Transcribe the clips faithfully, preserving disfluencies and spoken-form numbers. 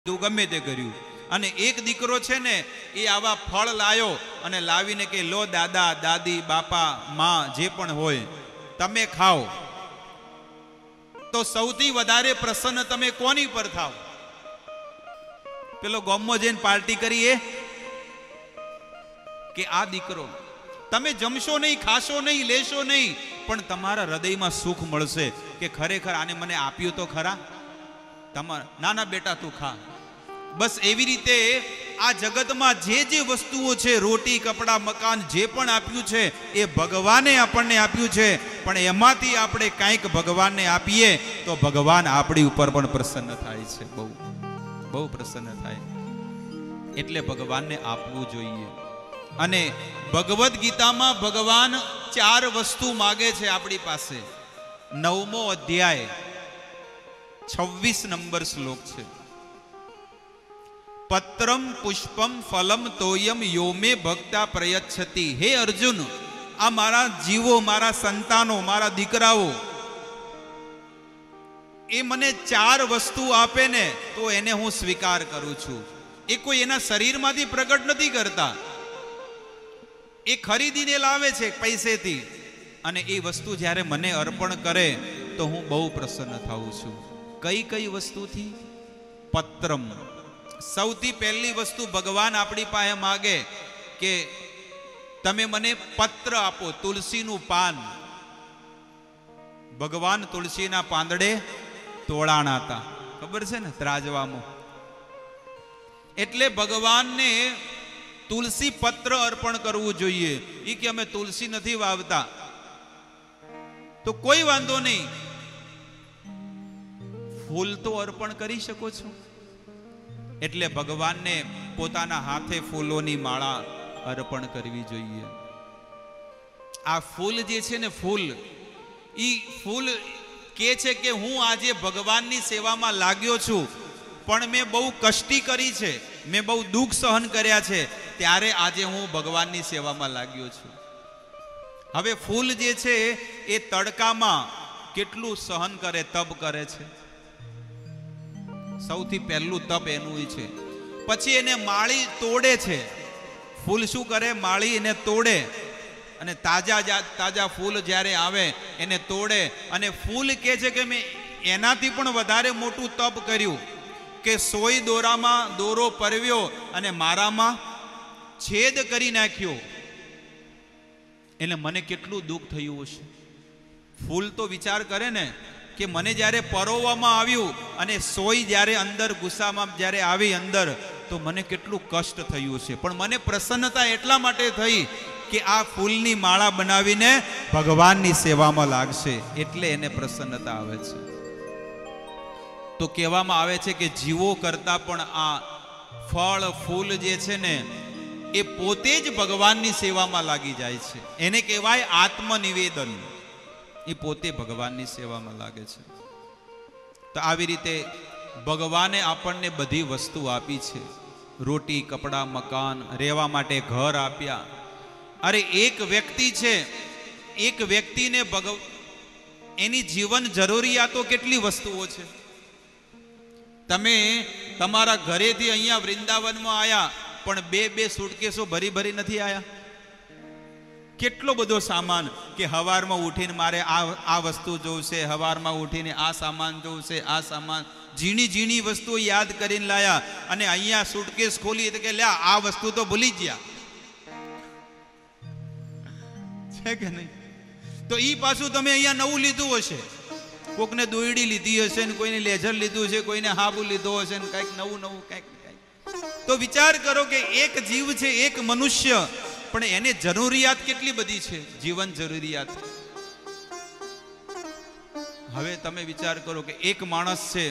તું ગમે તે કર્યું અને એક દીકરો છે ને એ આવા ફળ લાયો અને લાવીને કે લો દાદા દાદી બાપા માં જે પણ હોય તમે ખાઓ, તો સૌથી વધારે પ્રસન્ન તમે કોની પર થાવ? પેલો ગોમમાં જઈને પાર્ટી કરીએ કે આ દીકરો? તમે જમશો નહીં, ખાશો નહીં, લેશો નહીં, પણ તમારા હૃદયમાં સુખ મળશે કે ખરેખર આને મને આપ્યું તો ખરા. તમારા નાના બેટા તું ખા. બસ એવી રીતે આ જગતમાં જે જે વસ્તુઓ છે, રોટી કપડા મકાન જે પણ આપ્યું છે એ ભગવાને આપણને આપ્યું છે, પણ એમાંથી આપણે કંઈક ભગવાનને આપીએ તો ભગવાન આપણી ઉપર પણ પ્રસન્ન થાય છે, બહુ બહુ પ્રસન્ન થાય. એટલે ભગવાનને આપવું જોઈએ. અને ભગવદ્ ગીતામાં ભગવાન ચાર વસ્તુ માગે છે આપણી પાસે. નવમો અધ્યાય છવ્વીસ નંબર શ્લોક છે. પત્રમ પુષ્પમ ફલમ તોયમ યોમે ભક્તા પ્રયચ્છતિ. હે અર્જુન, આ મારા જીવો, મારા સંતાનો, મારા દીકરાઓ, એ મને ચાર વસ્તુ આપે ને તો એને હું સ્વીકાર કરું છું. એ કોઈ એના શરીરમાંથી પ્રગટ નથી કરતા, એ ખરીદીને લાવે છે પૈસેથી, અને એ વસ્તુ જ્યારે મને અર્પણ કરે તો હું બહુ પ્રસન્ન થાઉં છું. કઈ કઈ વસ્તુથી? પત્રમ, સૌથી પહેલી વસ્તુ ભગવાન આપણી પાસે માગે કે તમે મને પત્ર આપો, તુલસીનું પાન. ભગવાન તુલસીના પાંદડે તોળાણા હતા, ખબર છે ને, ત્રાજવામાં. એટલે ભગવાનને તુલસી પત્ર અર્પણ કરવું જોઈએ. એ કે અમે તુલસી નથી વાવતા, તો કોઈ વાંધો નહીં, ફૂલ તો અર્પણ કરી શકો છો. એટલે ભગવાનને પોતાના હાથે ફૂલોની માળા અર્પણ કરવી જોઈએ. આ ફૂલ જે છે ને, ફૂલ, ઈ ફૂલ કે છે કે હું આજે ભગવાનની સેવામાં લાગ્યો છું, પણ મેં બહુ કષ્ટી કરી છે, મેં બહુ દુઃખ સહન કર્યા છે, ત્યારે આજે હું ભગવાનની સેવામાં લાગ્યો છું. હવે ફૂલ જે છે એ તડકામાં કેટલું સહન કરે, તપ કરે છે. સૌથી પહેલું તપ એનું છે. પછી એને માળી તોડે છે. ફૂલ શું કરે? માળી એને તોડે, અને તાજા તાજા ફૂલ જ્યારે આવે એને તોડે. અને ફૂલ કહે છે કે મેં એનાથી પણ વધારે મોટું તપ કર્યું કે સોય દોરામાં દોરો પરવ્યો અને મારામાં છેદ કરી નાખ્યો. એટલે મને કેટલું દુઃખ થયું હશે. ફૂલ તો વિચાર કરે ને કે મને જ્યારે પરોવવામાં આવ્યું અને સોય જ્યારે અંદર ગુસ્સામાં જ્યારે આવી અંદર, તો મને કેટલું કષ્ટ થયું છે, પણ મને પ્રસન્નતા એટલા માટે થઈ કે આ ફૂલની માળા બનાવીને ભગવાનની સેવામાં લાગશે, એટલે એને પ્રસન્નતા આવે છે. તો કહેવામાં આવે છે કે જીવો કરતા પણ આ ફળ ફૂલ જે છે ને એ પોતે જ ભગવાનની સેવામાં લાગી જાય છે. એને કહેવાય આત્મનિવેદન. એ પોતે ભગવાનની સેવામાં લાગે છે. તો આવી રીતે ભગવાને આપણને બધી વસ્તુ આપી છે. રોટી કપડા મકાન, રહેવા માટે ઘર આપ્યા. અરે એક વ્યક્તિ છે, એક વ્યક્તિને ભગવ એની જીવન જરૂરિયાતો કેટલી વસ્તુઓ છે. તમે તમારા ઘરેથી અહીંયા વૃંદાવનમાં આવ્યા, પણ બે બે સુટકેસો ભરી ભરી નથી આવ્યા. કેટલો બધો સામાન કે હવારમાં ઉઠીને મારે આ આ વસ્તુ જોવશે, હવારમાં ઉઠીને આ સામાન જોવશે, આ સામાન, ઝીણી ઝીણી વસ્તુઓ યાદ કરીને લાયા, અને અહીંયા સુટકેસ ખોલી તો કે લ્યા આ વસ્તુ તો ભૂલી ગયા છે કે નહીં? તો ઈ પાછું તમે અહીંયા નવું લીધું હશે. કોકને દોયડી લીધી હશે ને કોઈને લેઝર લીધું છે, કોઈને હાબુ લીધો હશે ને કંઈક નવું નવું કંઈક કંઈક. તો વિચાર કરો કે એક જીવ છે, એક મનુષ્ય, પણ એને જરૂરિયાત કેટલી બધી છે, જીવન જરૂરિયાત. હવે તમે વિચાર કરો કે એક માણસ છે,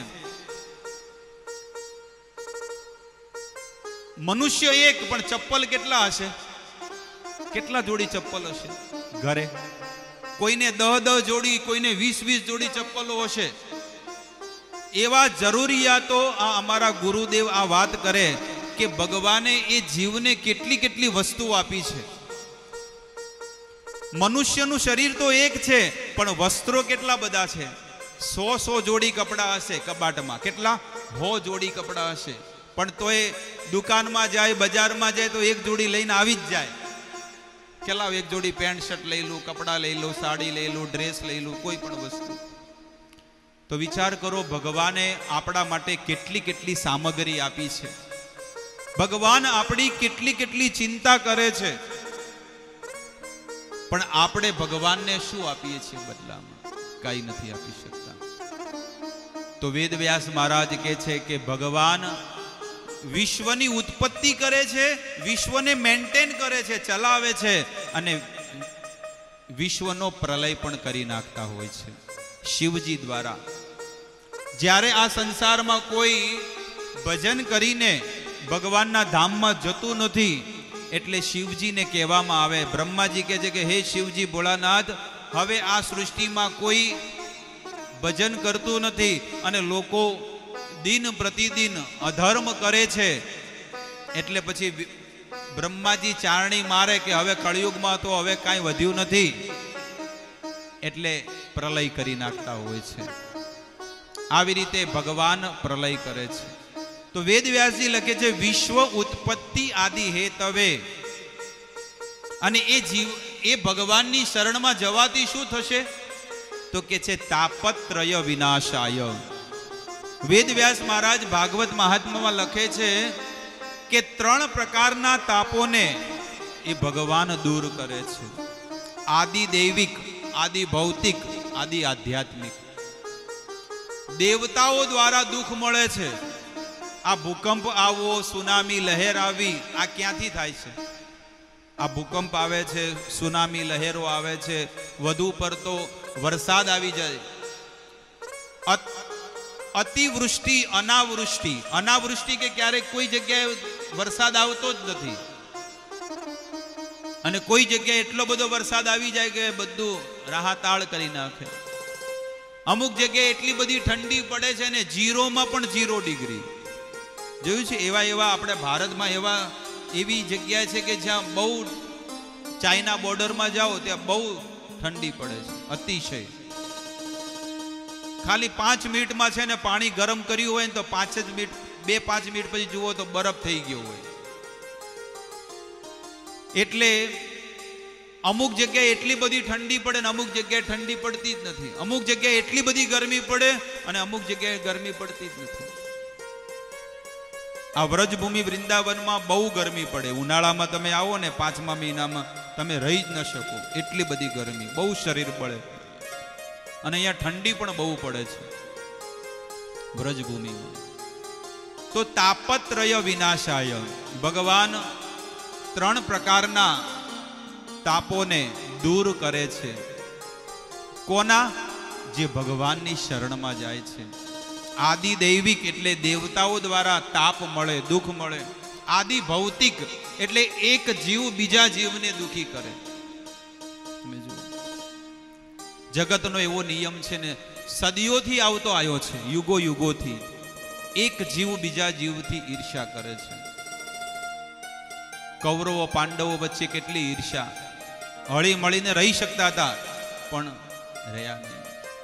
મનુષ્ય એક, પણ ચપ્પલ કેટલા હશે? કેટલા જોડી ચપ્પલ હશે ઘરે? કોઈને દહ દહ જોડી, કોઈને વીસ વીસ જોડી ચપ્પલો હશે. એવા જરૂરિયાતો આ અમારા ગુરુદેવ આ વાત કરે કે ભગવાને એ જીવને કેટલી કેટલી વસ્તુઓ આપી છે. મનુષ્યનું શરીર તો એક છે, પણ વસ્ત્રો કેટલા બધા છે. સો સો જોડી કપડા હશે કબાટમાં. કેટલા? હો જોડી કપડાં હશે, પણ તોય દુકાનમાં જાય, બજારમાં જાય તો એક જોડી લઈને આવી જ જાય કે લાવ એક જોડી પેન્ટ શર્ટ લઈ લઉં, કપડાં લઈ લઉં, સાડી લઈ લઉં, ડ્રેસ લઈ લઉં, કોઈ પણ વસ્તુ. તો વિચાર કરો, ભગવાને આપણા માટે કેટલી કેટલી સામગ્રી આપી છે. ભગવાન આપણી કેટલી કેટલી ચિંતા કરે છે, પણ આપણે ભગવાનને શું આપીએ છીએ બદલામાં? કઈ નથી આપી શકતા. તો વેદ વ્યાસ મહારાજ કહે છે કે ભગવાન વિશ્વની ઉત્પત્તિ કરે છે, વિશ્વને મેન્ટેન કરે છે, ચલાવે છે, અને વિશ્વનો પ્રલય પણ કરી નાખતા હોય છે શિવજી દ્વારા. જ્યારે આ સંસારમાં કોઈ ભજન કરીને ભગવાનના ધામમાં જતું નથી, એટલે શિવજીને કહેવામાં આવે, બ્રહ્માજી કહે છે કે હે શિવજી ભોળાનાથ, હવે આ સૃષ્ટિમાં કોઈ ભજન કરતું નથી અને લોકો દિન પ્રતિદિન અધર્મ કરે છે, એટલે પછી બ્રહ્માજી ચારણી મારે કે હવે કળિયુગમાં તો હવે કાંઈ વધ્યું નથી, એટલે પ્રલય કરી નાખતા હોય છે. આવી રીતે ભગવાન પ્રલય કરે છે. તો વેદ વ્યાસજી લખે છે વિશ્વ ઉત્પત્તિ આદિ હેતવે, અને એ જીવ એ ભગવાનની શરણમાં જવાથી શું થશે? તો કે છે તાપત્રય વિનાશાય. વેદ વ્યાસ મહારાજ ભાગવત મહાત્મામાં લખે છે કે ત્રણ પ્રકારના તાપોને એ ભગવાન દૂર કરે છે. આદિ દૈવિક, આદિ ભૌતિક, આદિ આધ્યાત્મિક. દેવતાઓ દ્વારા દુઃખ મળે છે. આ ભૂકંપ આવો, સુનામી લહેર આવી, આ ક્યાંથી થાય છે? આ ભૂકંપ આવે છે, સુનામી લહેરો આવે છે, વધુ પડતો વરસાદ આવી જાય, અતિવૃષ્ટિ, અનાવૃષ્ટિ. અનાવૃષ્ટિ કે ક્યારેક કોઈ જગ્યાએ વરસાદ આવતો જ નથી, અને કોઈ જગ્યાએ એટલો બધો વરસાદ આવી જાય કે બધું રાહતાળ કરી નાખે. અમુક જગ્યાએ એટલી બધી ઠંડી પડે છે ને જીરોમાં પણ જીરો ડિગ્રી. જોયું છે? એવા એવા આપણે ભારતમાં એવા એવી જગ્યા છે કે જ્યાં બહુ, ચાઇના બોર્ડરમાં જાઓ ત્યાં બહુ ઠંડી પડે છે, અતિશય. ખાલી પાંચ મિનિટમાં છે ને પાણી ગરમ કર્યું હોય ને તો પાંચ જ મિનિટ, બે પાંચ મિનિટ પછી જુઓ તો બરફ થઈ ગયો હોય. એટલે અમુક જગ્યાએ એટલી બધી ઠંડી પડે ને અમુક જગ્યાએ ઠંડી પડતી જ નથી. અમુક જગ્યાએ એટલી બધી ગરમી પડે અને અમુક જગ્યાએ ગરમી પડતી જ નથી. આ વ્રજભૂમિ વૃંદાવનમાં બહુ ગરમી પડે. ઉનાળામાં તમે આવો ને પાંચમા મહિનામાં તમે રહી જ ન શકો, એટલી બધી ગરમી, બહુ શરીર બળે. અને અહીંયા ઠંડી પણ બહુ પડે છે વ્રજભૂમિમાં. તો તાપત્રય વિનાશાય, ભગવાન ત્રણ પ્રકારના તાપોને દૂર કરે છે. કોના? જે ભગવાનની શરણમાં જાય છે. આદિ દૈવિક એટલે દેવતાઓ દ્વારા તાપ મળે, દુઃખ મળે. આદિ ભૌતિક એટલે એક જીવ બીજા જીવને દુઃખી કરે. તમે જુઓ, જગતનો એવો નિયમ છે ને, સદીઓથી આવતો આવ્યો છે, યુગો યુગોથી. એક જીવ બીજા જીવથી ઈર્ષ્યા કરે છે. કૌરવો પાંડવો વચ્ચે કેટલી ઈર્ષ્યા, હળી મળીને રહી શકતા હતા પણ રહ્યા નહીં.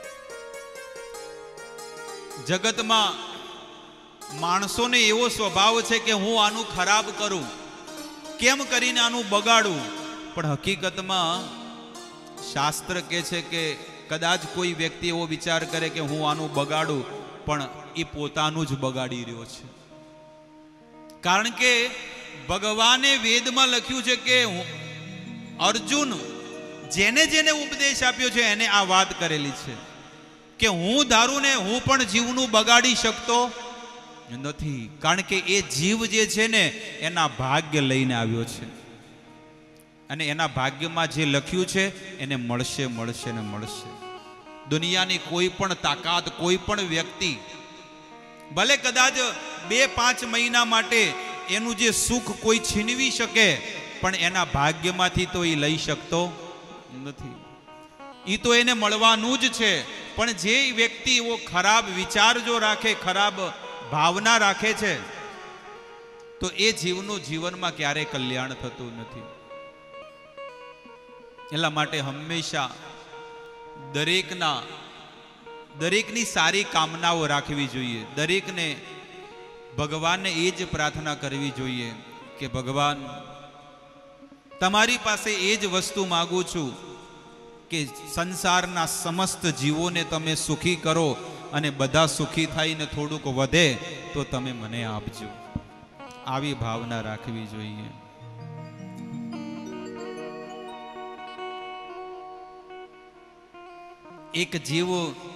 જગતમાં માણસોને એવો સ્વભાવ છે કે હું આનું ખરાબ કરું, કેમ કરીને આનું બગાડું. પણ હકીકતમાં શાસ્ત્ર કહે છે કે કદાચ કોઈ વ્યક્તિ એવો વિચાર કરે કે હું આનું બગાડું, પણ એ પોતાનું જ બગાડી રહ્યો છે. કારણ કે ભગવાને વેદમાં લખ્યું છે કે અર્જુન જેને જેને ઉપદેશ આપ્યો છે એને આ વાત કરેલી છે કે હું ધારું ને હું પણ જીવનું બગાડી શકતો નથી. કારણ કે એ જીવ જે છે ને એના ભાગ્ય લઈને આવ્યો છે, અને એના ભાગ્યમાં જે લખ્યું છે એને મળશે, મળશે ને મળશે. દુનિયાની કોઈ પણ તાકાત, કોઈ પણ વ્યક્તિ ભલે કદાચ બે પાંચ મહિના માટે એનું જે સુખ કોઈ છીનવી શકે, પણ એના ભાગ્યમાંથી તો એ લઈ શકતો નથી. એ તો એને મળવાનું જ છે. પણ જે વ્યક્તિ એવો ખરાબ વિચાર જો રાખે, ખરાબ ભાવના રાખે છે, તો એ જીવનું જીવનમાં ક્યારેય કલ્યાણ થતું નથી. એટલા માટે હંમેશા દરેકના દરેકની સારી કામનાઓ રાખવી જોઈએ, દરેકને ભગવાનને એ જ પ્રાર્થના કરવી જોઈએ કે ભગવાન, તમારી પાસે એ જ વસ્તુ માગું છું કે સંસારના સમસ્ત જીવોને તમે સુખી કરો અને બધા સુખી થઈને થોડુંક વધે તો તમે મને આપજો. આવી ભાવના રાખવી જોઈએ. એક જીવ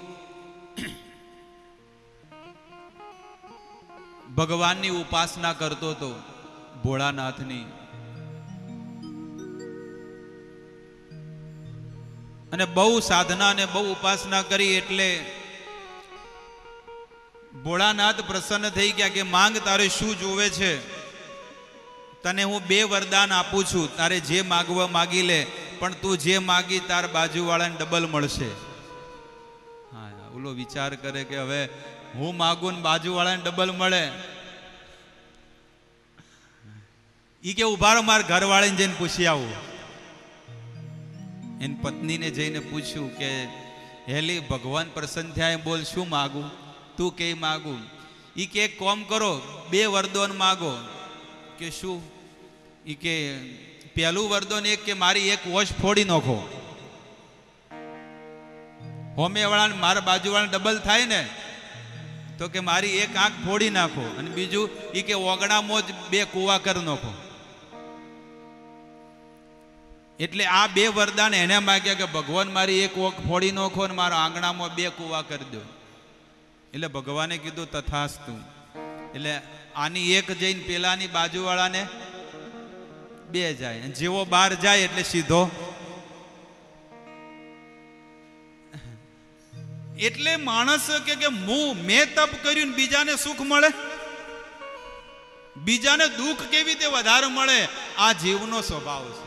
ભગવાનની ઉપાસના કરતો હતો, ભોળાનાથની, અને બહુ સાધના ને બહુ ઉપાસના કરી એટલે ભોળાનાથ પ્રસન્ન થઈ ગયા કે માંગ, તારે શું જોવે છે? તને હું બે વરદાન આપું છું, તારે જે માગવા માગી લે, પણ તું જે માગી તાર બાજુવાળાને ડબલ મળશે. હા, ઓલો વિચાર કરે કે હવે હું માગું ને બાજુવાળાને ડબલ મળે. ઈ કે ઉભા રહો, મારા ઘરવાળાને જઈને પૂછી આવું. એની પત્નીને જઈને પૂછ્યું કે હેલી, ભગવાન પ્રસન્ન થયા, બોલ શું માગું? તું કે માગું? ઈ કે એક કોમ કરો, બે વરદાન માગો. કે શું? ઈ કે પહેલું વરદાન એક કે મારી એક વોશ ફોડી નાખો, હોમે વાળા મારા બાજુવાળા ડબલ થાય ને, તો કે મારી એક આંખ ફોડી નાખો. અને બીજું ઈ કે ઓગણામાં જ બે કુવા કરી નાખો. એટલે આ બે વરદાન એને માગ્યા કે ભગવાન મારી એક ઓખ ફોડી નાખો ને મારા આંગણામાં બે કુવા કરી દો. એટલે ભગવાને કીધું તથાસ્તુ. એટલે આની એક જઈને પેલાની બાજુવાળાને બે જાય, જેવો બાર જાય એટલે સીધો. એટલે માણસ કે કે હું મેં તપ કર્યું બીજાને સુખ મળે, બીજાને દુઃખ કેવી રીતે વધારે મળે, આ જીવનો સ્વભાવ છે.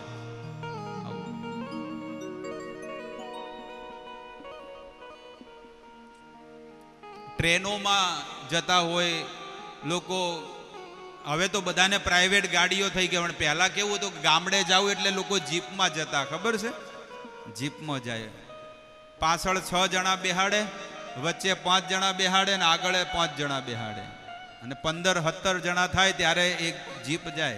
ટ્રેનોમાં જતા હોય લોકો, હવે તો બધાને પ્રાઇવેટ ગાડીઓ થઈ ગઈ, પણ પહેલા કેવું હતું, ગામડે જાવ એટલે લોકો જીપમાં જતા, ખબર છે? જીપમાં જાય, પાછળ છ જણા બેહાડે, વચ્ચે પાંચ જણા બેહાડે ને આગળ પાંચ જણા બેહાડે, અને પંદર સત્તર જણા થાય ત્યારે એક જીપ જાય.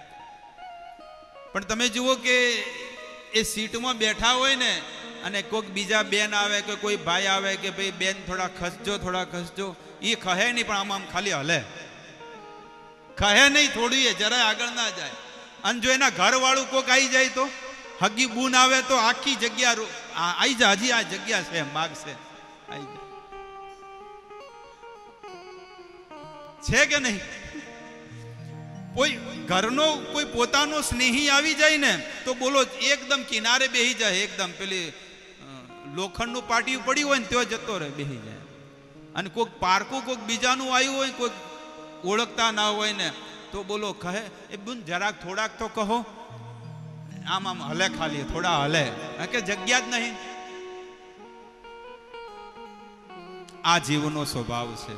પણ તમે જુઓ કે એ સીટમાં બેઠા હોય ને, અને કોઈક બીજા બેન આવે કે કોઈ ભાઈ આવે કે ભાઈ બેન થોડા ખસજો થોડા ખસજો, એ કહે નહીં, પણ આમ આમ ખાલી હલે, કહે નહીં થોડું, એ જરાય આગળ ના જાય. અને જો એના ઘર વાળું કોઈક આવી જાય તો, હગી બૂન આવે તો આખી જગ્યા આવી જા, હજી આ જગ્યા છે માગશે, આવી જા. છે કે નહીં? કોઈ ઘરનો કોઈ પોતાનો સ્નેહી આવી જાય ને તો બોલો એકદમ કિનારે બેહી જાય, એકદમ પેલી લોખંડનું પાટિયું પડ્યું હોય ને ત્યાં જતો રહે, બેહી જાય. અને કોઈક પારકું કોઈક બીજાનું આવ્યું હોય, કોઈક ઓળખતા ના હોય ને તો બોલો કહે, એ બુન જરાક થોડાક તો કહો, આમ આમ હલે, ખાલી થોડા હલે, કે જગ્યા જ નહીં. આ જીવનો સ્વભાવ છે.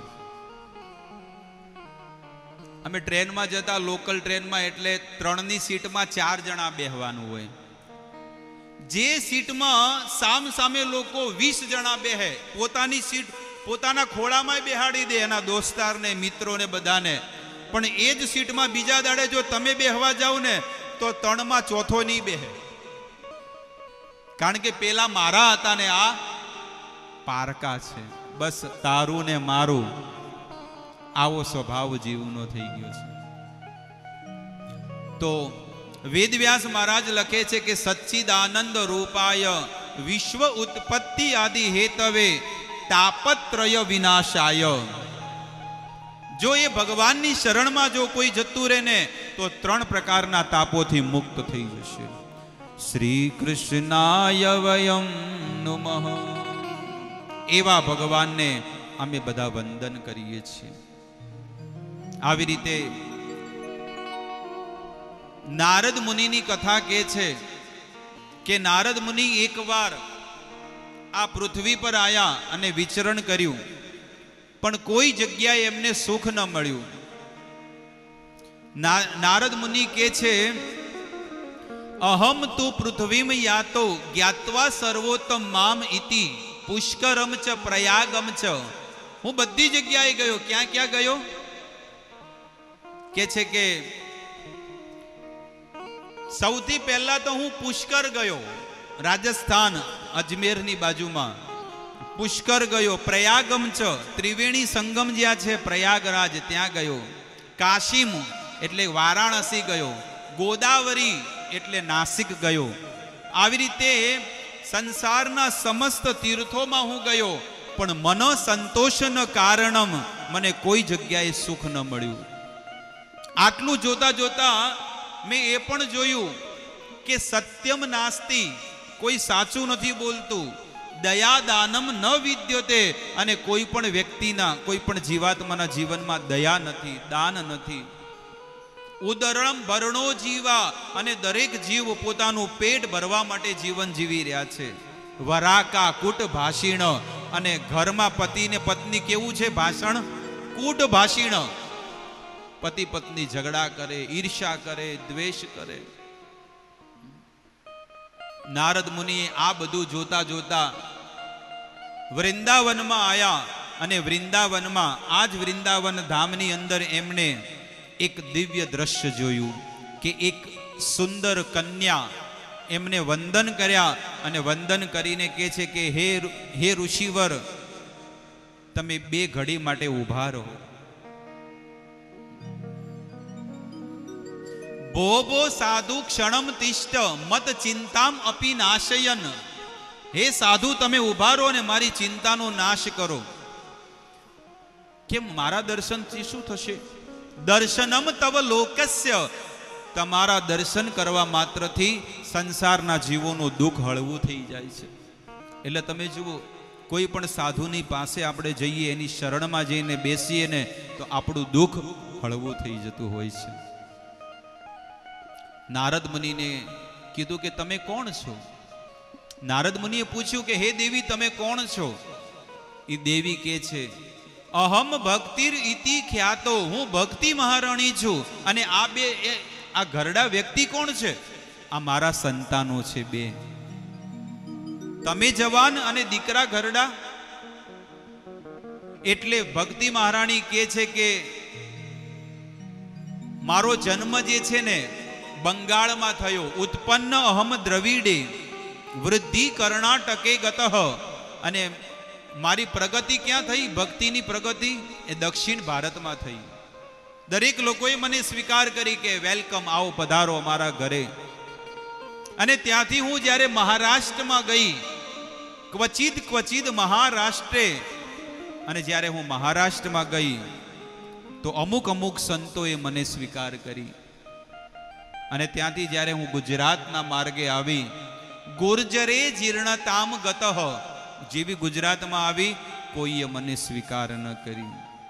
અમે ટ્રેનમાં જતા, લોકલ ટ્રેનમાં, એટલે ત્રણની સીટમાં ચાર જણા બેહવાનું હોય. જે સીટમાં સામ સામે લોકો વીસ જણા બેહે, પોતાની સીટ પોતાના ખોળામાં બેહાડી દે એના દોસ્તારને, મિત્રોને, બધાને. પણ એ જ સીટમાં બીજા દાડે જો તમે બેહવા જાવ ને તો ત્રણમાં ચોથો નહીં બેહે, કારણ કે પેલા મારા હતા ને આ પારકા છે, બસ તારું ને મારું. આવો સ્વભાવ જીવનો થઈ ગયો છે. તો વેદવ્યાસ મહારાજ લખે છે કે સચ્ચિદાનંદ રૂપાય વિશ્વ ઉત્પત્તિ આદિ હેતવે તાપત્રય વિનાશાય. જો એ ભગવાનની શરણમાં જો કોઈ જતું રહે ને તો ત્રણ પ્રકારના તાપોથી મુક્ત થઈ જશે. શ્રી કૃષ્ણાય વયમ નમઃ. એવા ભગવાનને અમે બધા વંદન કરીએ છીએ. આવી રીતે નારદ મુનિની કથા કહે છે કે નારદ મુનિ એકવાર આ પૃથ્વી પર આયા અને વિચરણ કર્યું, પણ કોઈ જગ્યાએ એમને સુખ ન મળ્યું. નારદ મુનિ કહે છે, અહમ તુ પૃથ્વીમ યાતો જ્ઞાત્વા સર્વોત્તમ મામ ઇતિ પુષ્કરમ ચ પ્રયાગમ ચ. હું બધી જગ્યાએ ગયો. ક્યાં ક્યાં ગયો? કે છે કે સૌથી પહેલા તો હું પુષ્કર ગયો, રાજસ્થાન અજમેરની બાજુમાં પુષ્કર ગયો, પ્રયાગમ ચ ત્રિવેણી સંગમ જ્યાં છે પ્રયાગરાજ ત્યાં ગયો, કાશીમ એટલે વારાણસી ગયો, ગોદાવરી એટલે નાસિક ગયો. આવી રીતે સંસારના સમસ્ત તીર્થોમાં હું ગયો, પણ મન સંતોષન કારણમ મને કોઈ જગ્યાએ સુખ ન મળ્યું. આટલું જોતા જોતા મેં એ પણ જોયું કે સત્યમ નાસ્તિ, કોઈ સાચું નથી બોલતું, દયા દાનમ ન વિદ્યતે, અને કોઈ પણ વ્યક્તિના કોઈ પણ જીવાત્માના જીવનમાં દયા નથી, દાન નથી. ઉદરમ ભરણો જીવા, અને દરેક જીવ પોતાનું પેટ ભરવા માટે જીવન જીવી રહ્યા છે. વરાકા કૂટ ભાષીણ, અને ઘરમાં પતિ ને પત્ની કેવું છે ભાષણ? કૂટ ભાષીણ. પતિ પત્ની ઝઘડા કરે, ઈર્ષા કરે, દ્વેષ કરે. નારદ મુનિએ આ બધું જોતા જોતા વૃંદાવનમાં આયા, અને વૃંદાવનમાં આજ વૃંદાવન ધામની અંદર એમણે એક દિવ્ય દ્રશ્ય જોયું કે એક સુંદર કન્યા એમને વંદન કર્યા, અને વંદન કરીને કહે છે કે હે હે ઋષિવર, તમે બે ઘડી માટે ઊભા રહો. ભોભો સાધુ ક્ષણમ તિષ્ઠ મત ચિંતામ અપી નાશયન. હે સાધુ, તમે ઊભા રહો ને મારી ચિંતાનો નાશ કરો. કેમ? મારા દર્શનથી શું થશે? દર્શનમ તવ લોકસ્ય, તમારા દર્શન કરવા માત્રથી સંસારના જીવોનું દુઃખ હળવું થઈ જાય છે. એટલે તમે જુઓ, કોઈ પણ સાધુની પાસે આપણે જઈએ, એની શરણમાં જઈને બેસીએ ને તો આપણું દુઃખ હળવું થઈ જતું હોય છે. નારદ મુનિને કીધું કે તમે કોણ છો? નારદ મુનિએ પૂછ્યું કે હે દેવી, તમે કોણ છો? એ દેવી કહે છે અહમ ભક્તિર ઇતિ ખ્યાતો, હું ભક્તિ મહારાણી છું. અને આ બે આ ઘરડા વ્યક્તિ કોણ છે? આ મારા સંતાનો છે બે. તમે જવાન અને દીકરા ઘરડા. એટલે ભક્તિ મહારાણી કહે છે કે મારો જન્મ જે છે ને બંગાળમાં થયો. ઉત્પન્ન અહમ દ્રવિડે વૃદ્ધિ કર્ણાટકે ગતઃ. અને મારી પ્રગતિ ક્યાં થઈ? ભક્તિની પ્રગતિ એ દક્ષિણ ભારતમાં થઈ. દરેક લોકોએ મને સ્વીકાર કરી કે વેલકમ, આવો પધારો અમારા ઘરે. અને ત્યાંથી હું જ્યારે મહારાષ્ટ્રમાં ગઈ, ક્વચિત ક્વચિત મહારાષ્ટ્રે, અને જ્યારે હું મહારાષ્ટ્રમાં ગઈ તો અમુક અમુક સંતોએ મને સ્વીકાર કરી. અને ત્યાંથી જ્યારે હું ગુજરાતના માર્ગે આવી, ગુર્જરે જીર્ણતામ ગતઃ, જેવી ગુજરાતમાં આવી કોઈએ મને સ્વીકાર ન કરી.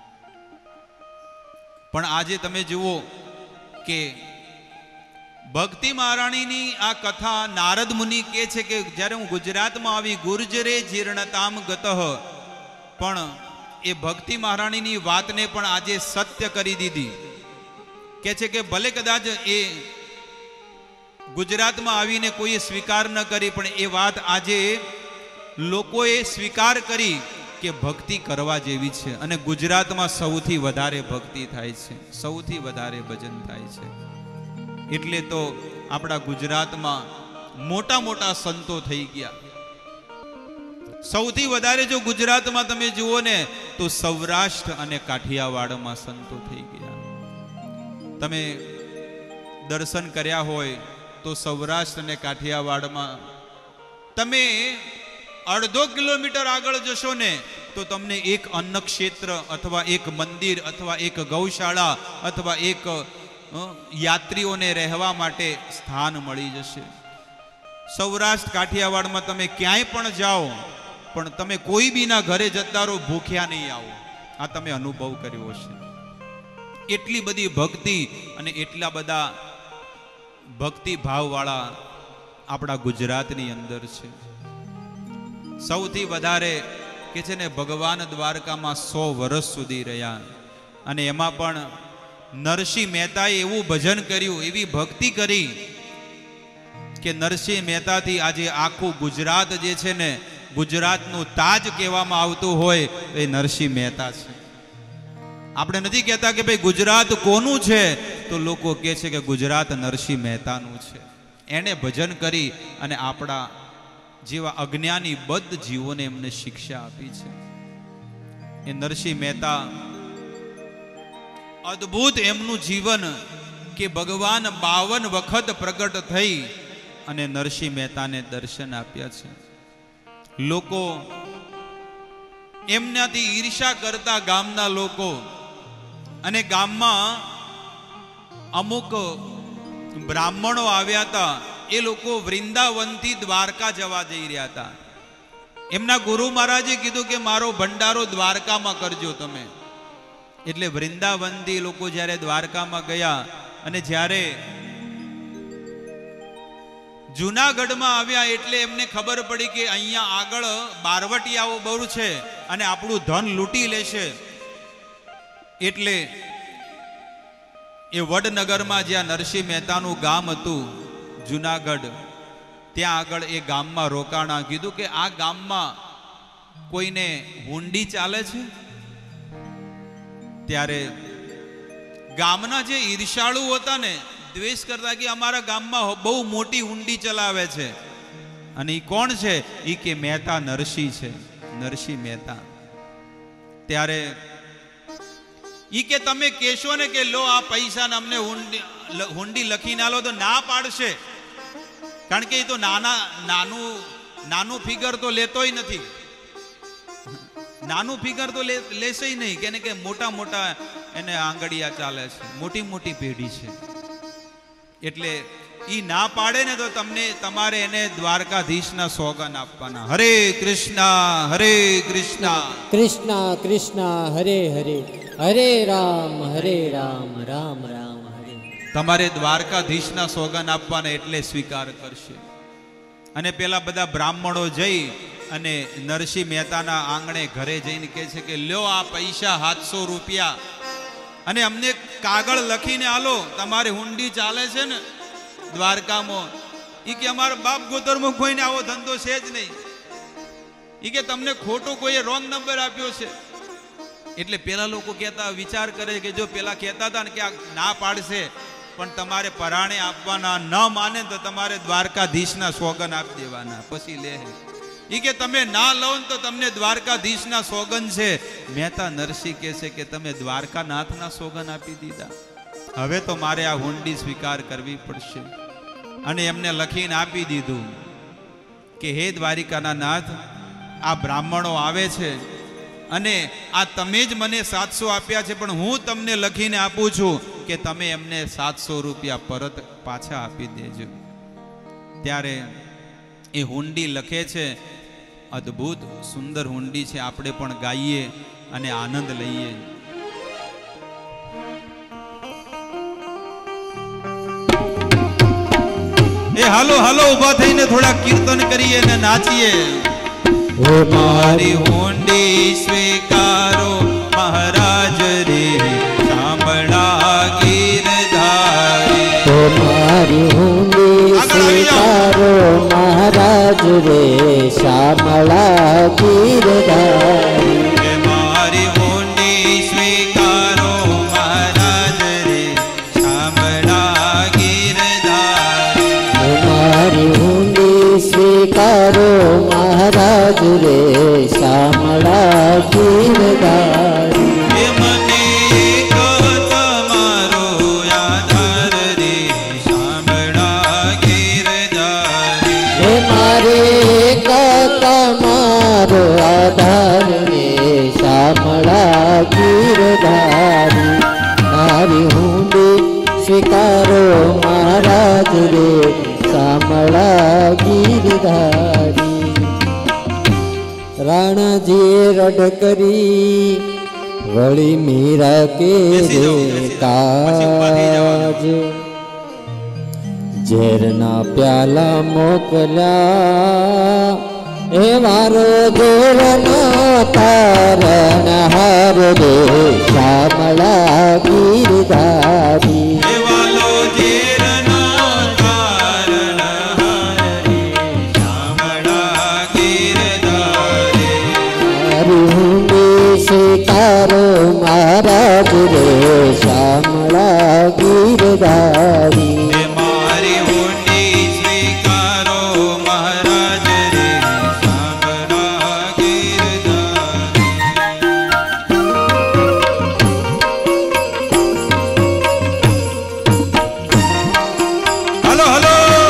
પણ આજે તમે જુઓ કે ભક્તિ મહારાણીની આ કથા નારદ મુનિ કહે છે કે જ્યારે હું ગુજરાતમાં આવી, ગુર્જરે જીર્ણતામ ગતઃ, પણ એ ભક્તિ મહારાણીની વાતને પણ આજે સત્ય કરી દીધી. કહે છે કે ભલે કદાચ એ ગુજરાતમાં આવીને કોઈએ સ્વીકાર ન કરી, પણ એ વાત આજે લોકોએ સ્વીકાર કરી કે ભક્તિ કરવા જેવી છે. અને ગુજરાતમાં સૌથી વધારે ભક્તિ થાય છે, સૌથી વધારે ભજન થાય છે. એટલે તો આપણા ગુજરાતમાં મોટા મોટા સંતો થઈ ગયા. સૌથી વધારે જો ગુજરાતમાં તમે જુઓ ને તો સૌરાષ્ટ્ર અને કાઠિયાવાડમાં સંતો થઈ ગયા. તમે દર્શન કર્યા હોય તો સૌરાષ્ટ્ર અને કાઠિયાવાડમાં તમે અડધો કિલોમીટર આગળ જશો ને તો તમને એક અન્ન ક્ષેત્ર અથવા એક મંદિર અથવા એક ગૌશાળા અથવા એક યાત્રીઓને રહેવા માટે સ્થાન મળી જશે. સૌરાષ્ટ્ર કાઠિયાવાડમાં તમે ક્યાંય પણ જાઓ, પણ તમે કોઈ બીના ઘરે જતા રહો, ભૂખ્યા નહીં આવો. આ તમે અનુભવ કર્યો હશે. એટલી બધી ભક્તિ અને એટલા બધા ભક્તિ ભાવવાળા આપણા ગુજરાતની અંદર છે. સૌથી વધારે કે છે ને ભગવાન દ્વારકામાં સો વર્ષ સુધી રહ્યા, અને એમાં પણ નરસિંહ મહેતાએ એવું ભજન કર્યું, એવી ભક્તિ કરી કે નરસિંહ મહેતાથી આજે આખું ગુજરાત જે છે ને ગુજરાતનું તાજ કહેવામાં આવતું હોય એ નરસિંહ મહેતા છે. આપણે નથી કહેતા કે ભાઈ ગુજરાત કોનું છે, તો લોકો કહે છે કે ગુજરાત નરસિંહ મહેતાનું છે. એને ભજન કરી અને આપણા જેવા અજ્ઞાની બદ્ધ જીવોને એમને શિક્ષા આપી છે. એ નરસિંહ મહેતા અદ્ભુત એમનું જીવન કે ભગવાન બાવન વખત પ્રગટ થઈ અને નરસિંહ મહેતાને દર્શન આપ્યા છે. લોકો એમનાથી ઈર્ષા કરતા ગામના લોકો, અને ગામમાં અમુક બ્રાહ્મણો આવ્યા હતા. એ લોકો વૃંદાવનથી દ્વારકા જવા જઈ રહ્યા હતા. એમના ગુરુ મહારાજે કીધું કે મારો ભંડારો દ્વારકામાં કરજો તમે. એટલે વૃંદાવનથી લોકો જ્યારે દ્વારકામાં ગયા અને જ્યારે જુનાગઢમાં આવ્યા એટલે એમને ખબર પડી કે અહીંયા આગળ બારવટિયાઓ બહુ છે અને આપણું ધન લૂંટી લેશે. એટલે એ વડનગરમાં જ્યાં નરસિંહ મહેતાનું ગામ હતું જુનાગઢ, ત્યાં આગળ એ ગામમાં રોકાણા. કીધું કે આ ગામમાં કોઈને હુંડી ચાલે છે? ત્યારે ગામના જે ઈર્ષાળુ હતા ને, દ્વેષ કરતા કે અમારા ગામમાં બહુ મોટી હુંડી ચલાવે છે. અને એ કોણ છે? એ કે મહેતા નરસિંહ છે, નરસિંહ મહેતા. ત્યારે ઈ કે તમે કહેશો ને કે લો આ પૈસા ને અમને હુંડી હુંડી લખીને આલો, તો ના પાડશે. કારણ કે એ તો નાના નાનું નાનું ફિગર તો લેતોય નથી, નાનું ફિગર તો લેશે નહીં. કેને કે મોટા મોટા એને આંગળિયા ચાલે છે, મોટી મોટી પેઢી છે. એટલે ઈ ના પાડે ને તો તમને તમારે એને દ્વારકાધીશના સોગન આપવાના. હરે કૃષ્ણ હરે કૃષ્ણ કૃષ્ણ કૃષ્ણ હરે હરે, હરે રામ હરે રામ રામ રામ હરે. તમારે દ્વારકાધીશના સોગન આપવાના, એટલે સ્વીકાર કરશે. અને પેલા બધા બ્રાહ્મણો જઈ અને નરસિંહ મહેતાના આંગણે ઘરે જઈને કહે છે કે લ્યો આ પૈસા સાતસો રૂપિયા અને અમને કાગળ લખીને આલો, તમારે હુંડી ચાલે છે ને દ્વારકામાં. ઈ કે અમારા બાપ ગોતરમાં કોઈને આવો ધંધો છે જ નહીં. ઈ કે તમને ખોટો કોઈએ રોંગ નંબર આપ્યો છે. એટલે પેલા લોકો કહેતા, વિચાર કરે કે જો પેલા કહેતા હતા ને કે આ ના પાડશે, પણ તમારે પરાણે આપવાના, ન માને તો તમારે દ્વારકાધીશના સોગન આપી દેવાના, પછી લે. ઈ કે તમે ના લો તો તમને દ્વારકાધીશના સોગન છે. મહેતા નરસિંહ કહે છે કે તમે દ્વારકાનાથના સોગન આપી દીધા, હવે તો મારે આ હુંડી સ્વીકાર કરવી પડશે. અને એમને લખીને આપી દીધું કે હે દ્વારિકાના નાથ, આ બ્રાહ્મણો આવે છે અને આ તમે જ મને સાતસો આપ્યા છે, પણ હું તમને લખીને આપું છું કે તમે એમને સાતસો રૂપિયા પરત પાછા આપી દેજો. ત્યારે એ હુંડી લખે છે. અદ્ભુત સુંદર હુંડી છે. આપણે પણ ગાઈએ અને આનંદ લઈએ. એ હાલો હાલો ઉભા થઈને થોડા કીર્તન કરીએ અને નાચીએ. મારી હુંડી સ્વીકારો મહારાજ રે, શામળા ગીરધારી. મારી હુંડી સ્વીકારો મહારાજ રે, શામળા ગીરધારી. મારી હુંડી સ્વીકારો મહારાજ રે, શામળા ગીરધારી. મારી હુંડી સ્વીકારો મહારાજ રે, શામળા ગીરધારી. મને તમારો આધાર રે, શામળા ગીરધારી. મારે તમારો આધાર રે, શામળા ગીરધારી. મારી હુંડી સ્વીકારો મહારાજ રે, શામળા ગીરધારી. રાણાજી રડ કરી વળી મીરા કે કાજ, ઝેરના પ્યાલા મોકલ્યા એ મારો દેવનો તારણ હાર રે, શામળા ગીરધારી. વાલો ઝેરનો તારણ હાર રે, શામળા ગીરધારી. મારી હુંડી સ્વીકારો મહારાજ ગીરધારી. હે મારી ઊંડી સ્વીકારો મહારાજ રે સાંભળા ગીરધારી. હલો હલો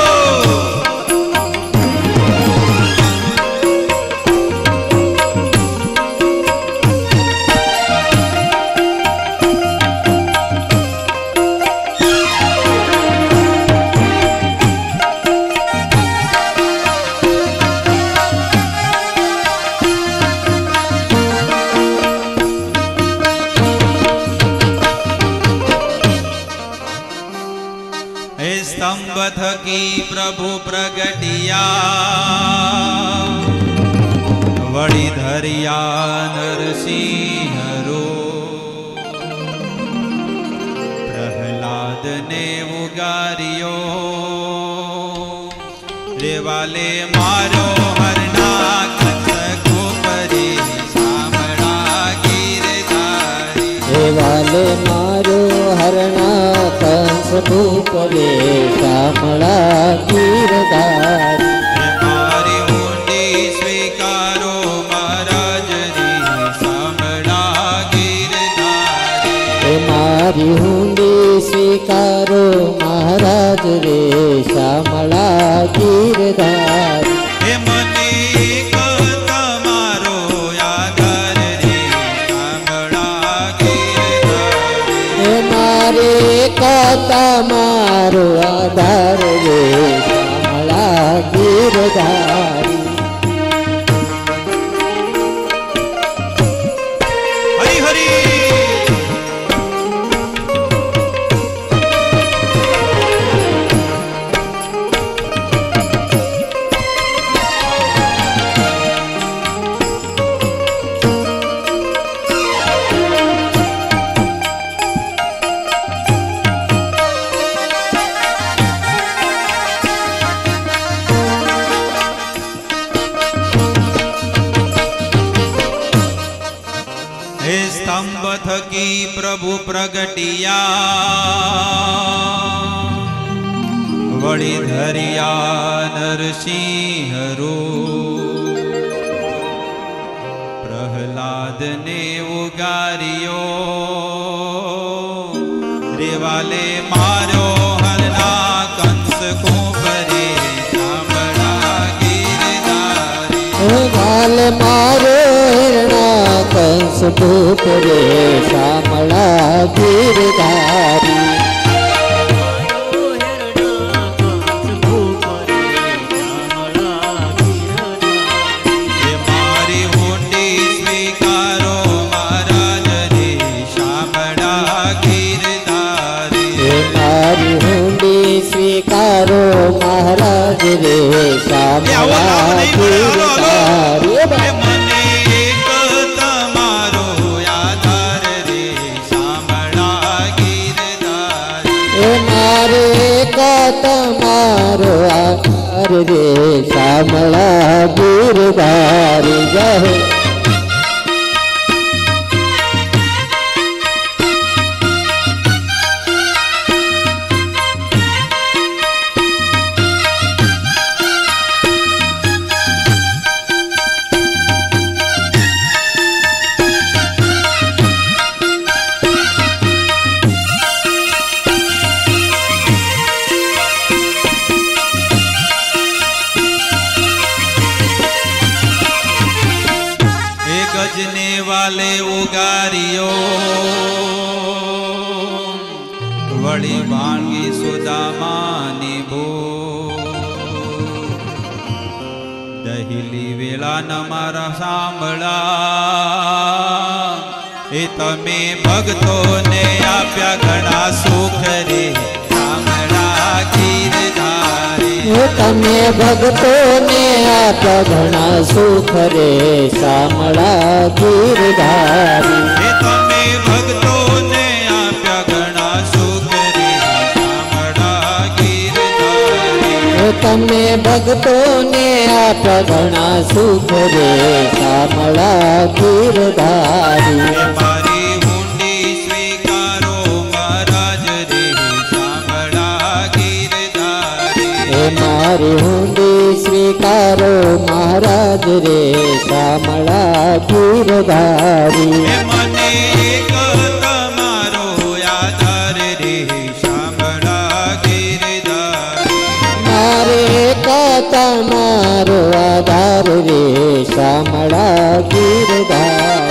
स्तंभ थकी प्रभु प्रगटिया वड़ी धरिया नरसिंह रो प्रहलाद ने उगारियो रेवाले मारो हरना कंस को परे सामड़ा गिरधारी. રેવાલે મારો હરણા કંસ ભૂપરે શામળા ગીરધારી. મારી ઊંડી સ્વીકારો મહારાજ રી સાંભળા ગીરધારી. હે મારી ઊંડી સ્વીકારો મહારાજ રે શામળા ગીરધારી. હે મને તમારો આધાર રે સાંભળા ગીરધારી. હે મારે કતા મારો આધાર રે શામળા ગીરધારી. હરી હરી हे स्तंभ थकी प्रभु प्रगटिया वड़ी धरिया नरसिंह रो प्रहलाद ने उगारियो रेवाले मारो हरना कंस को परे सांभळा गिरधारी. ગાલ મારો હિરણા કંસ ભૂપરે શામળા ગીરધારી. હે મારી ઊંડી સ્વીકારો મહારાજ રે શામળા ગીરધારી. હે મારી ઊંડી સ્વીકારો મહારાજ રે શામળા ગીરધારી. હે મને એક તમારો આધાર રે સાંભળા ગીરધારી. હે મારે તમારો આધાર રે શામળા ગીરધારી. જય હો. गजने वाले उगारियो वड़ी भांगी सुदामानी भो दहिली वेला न मारा सांभळा એ તમે ભક્તોને આપ્યા ઘણા સુખ રે સાંભળા ગીરધારી. તમે ભક્તોને આપ્યા ઘણા સુખ રે શામળા ગીરધારી. એ તમે ભક્તોને આપ્યા ઘણા સુખ રે સાંભળા ગીરધારી. તમે ભક્તોને આપ્યા ઘણા સુખ રે શામળા ગીરધારી. મારી ઊંડી સ્વીકારો મહારાજ રે મારી હુંડી સ્વીકારો મહારાજ રે શામળા ગીરધારી. એ મને એક તમારો આધાર રે શામળા ગીરધારી. મારે એક તમારો આધાર રે શામળા ગીરધારી.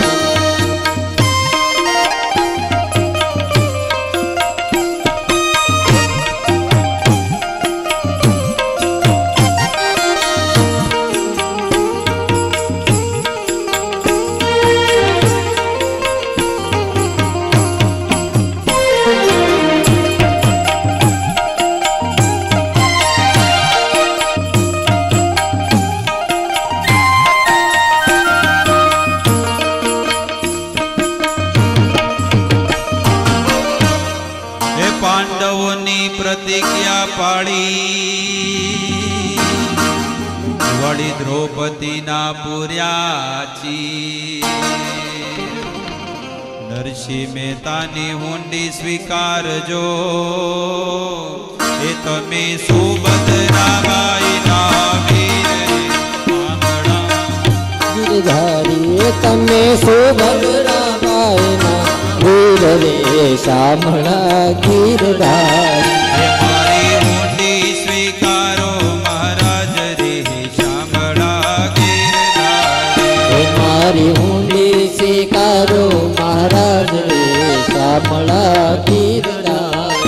પાંડવોની પ્રતિજ્ઞા પાળી વળી દ્રૌપદીના પુર્યાચી. નરસિંહ મહેતાની હુંડી સ્વીકારજો એ તમે સુભદ્રાબાઈના વીર ગીરધારી. તમે સુભદ્રાબાઈના વીર રે શામળા ગીરધારી. મારી હુંડી સ્વીકારો મહારાજ રે શામળા ગીરધારી. મારી હુંડી સ્વીકારો મહારાજ રે શામળા ગીરધારી.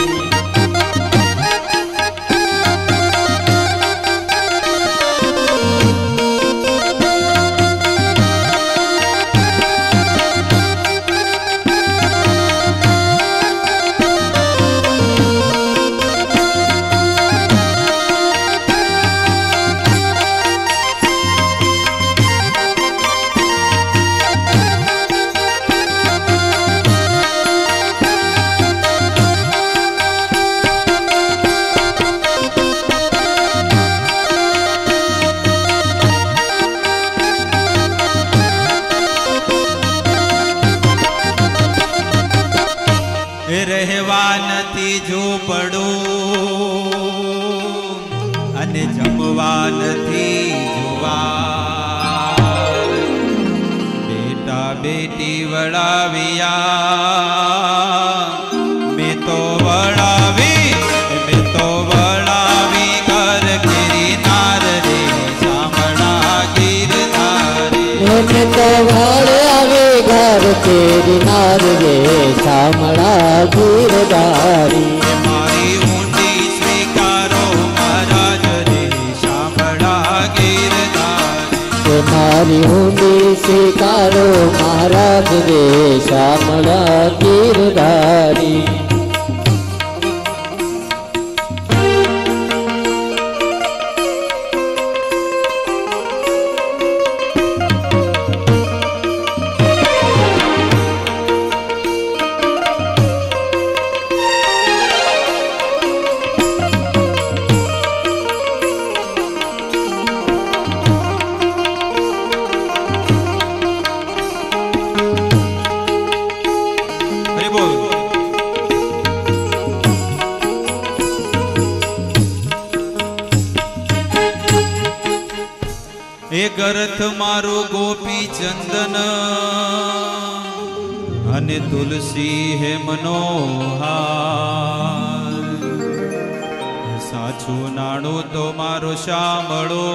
રહેવા નથી ઝૂંપડું અને જમવા નથી જુવાર. બેટા બેટી વળાવ્યા મેં તો વળાવી મેં તો વળાવી ઘર ઘેરી નાર રે શામળા ગીરધારી. મેં તો વળાવી ઘર તેરી નાર રે શામળા ગીરધારી. મારી હુંડી સ્વીકારો મહારાજ રે શામળા ગીરધારી. મારી હુંડી સ્વીકારો મહારાજ રે શામળા ગીરધારી. હરિ બોલ. એ ગરથ મારું ગોપી ચંદન અને તુલસી હે મનોહાર. સાચું નાણું તો મારો શામળો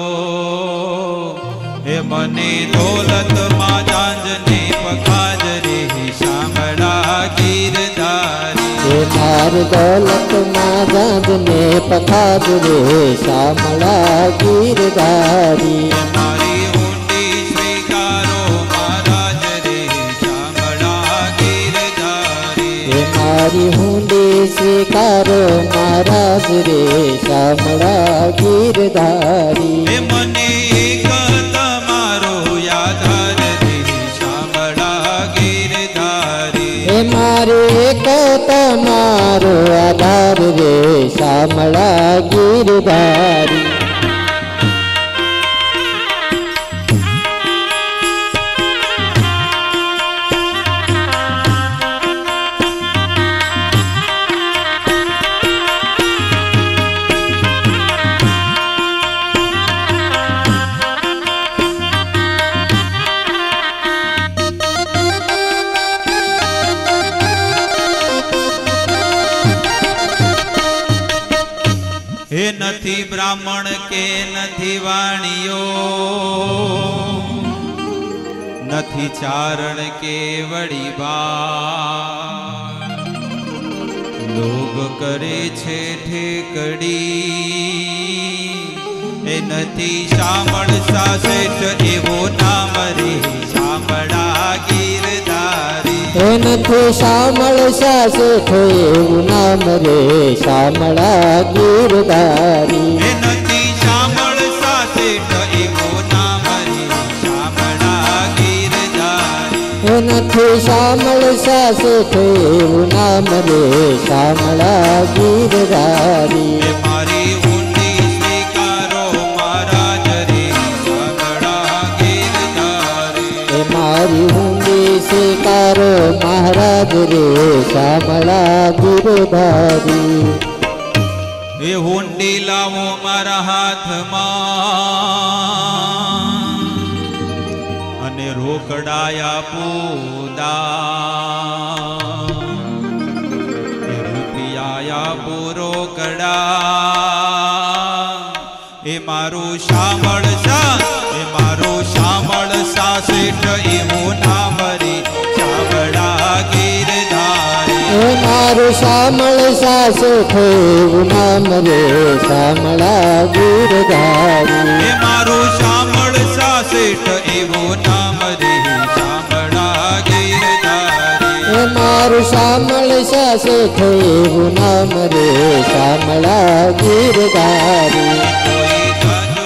એ મને દોલત માં જાંજને પખાજ રે શામળા ગીરધારી. એ માર દોલત માં જાંજને પખાજ રે શામળા ગીરધારી. મારી હુંડી સ્વીકારો મહારાજ રે શામળા ગીરધારી. એ મારી હુંડી સ્વીકારો મહારાજ રે શામળા ગીરધારી. એ મને એક તમારો આધાર રે શામળા ગીરધારી. એ મારે એક તમારો આધાર રે શામળા ગીરધારી. હે નથી બ્રાહ્મણ કે નથી વાણીઓ, નથી ચારણ કે વળી બા, લોગ કરે છે ઠેકડી, એ નથી શામળ સાસેઠ એવો નામ રે શામળા ગીરધારી. એ નથી શામળ સાસેઠ એવું નામ રે શામળા ગીરધારી. એ નથી શામળ સાસેઠ એવો નામ રે શામળા ગીરધારી. એ નથી શામળ સાસેઠ એવું નામ રે શામળા ગીરધારી. એ મારી ઊંડી સ્વીકારો મહારાજ રે શામળા ગીરધારી. એ મારી ઊંડી સ્વીકારો મહારાજ રે શામળા ગીરધારી. એ હુંડી લાવો મારા હાથમાં અને રોકડાયા પૂદા, એ રૂપિયા પૂરોકડા. એ મારું શામળ સા, એ મારું શામળ સા શેઠ એવું નામ રે શામળા ગીરધારી. એ મારું શામળ સાસેઠ એવું નામ રે શામળા ગીરધારી. એ મારું શામળ સાસેઠ એવું નામ રે શામળા ગીરધારી. એ મારું શામળ સાસેઠ એવું નામ રે શામળા ગીરધારી. કોઈ જાજો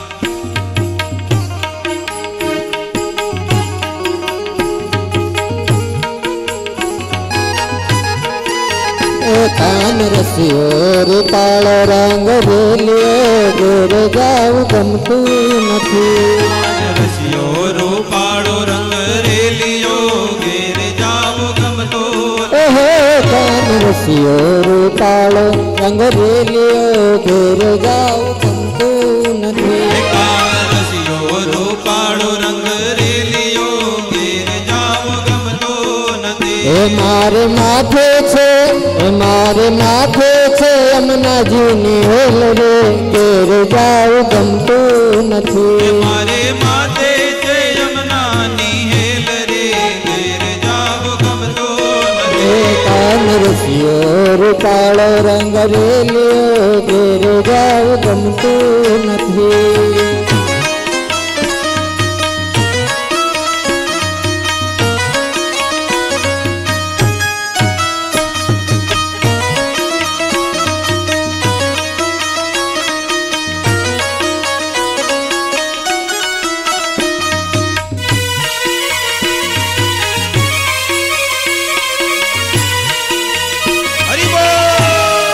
એ કાન રસ્યો રૂપાળો રંગ રેલિયો ગોર જાવ ગમતું નથી. રસિયો રૂપાળો રંગ રેલિયો ઘેર જાવ ગમતો. ઓહો કાન રસ્યો રૂપાળો રંગ રેલિયો ગોર જાવ ગમતું નથી. કાન રસિયો રૂપાળો રંગ રેલિયો ઘેર જાવ ગમતો નથી. એ મારે માથે છે, એ મારે માથે છે યમુનાજીની હોલ રે ઘેર જાવ ગમતું નથી. મારે માથે છે યમુનાની હેલ રે ઘેર જાવ ગમતો એ નથી. કાન રસ્યો રૂપાળો રંગ રેલિયો ઘેર જાવ ગમતું નથી. હરિ બોલ.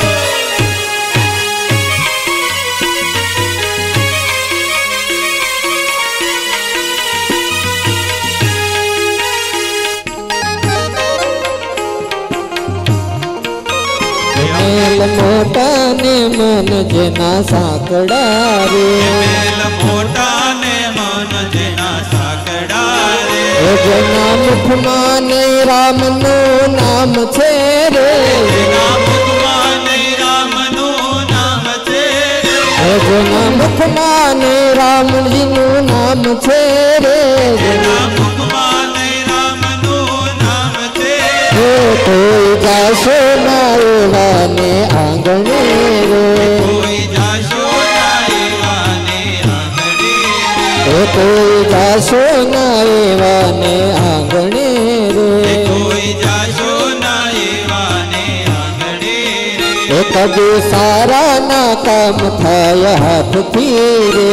મેલ મોટા ને મન જેના સાંકડા રે, મેલ મોટા ને મન જેના સાકડા રે. એ જેના મુખમાં નહીં રામનું નામ છે રે, જેના મુખમાં નહીં રામનું નામ છે રે. એ જેના મુખમાં નહીં રામજીનું નામ છે રે. જેના મુખમાં નહીં રામનું નામ છે રે. એ કોઈ જાશો ના એવા ને આંગણે રે, કોઈ જાશો ના એવાને આંગણે રે. એ કોઈ જાશો ના એવા ને આંગણે રે. એ કોઈ જાશો ના એવાને આંગણે રે. એ કદી સારા ના કામ થાય હાથથી રે,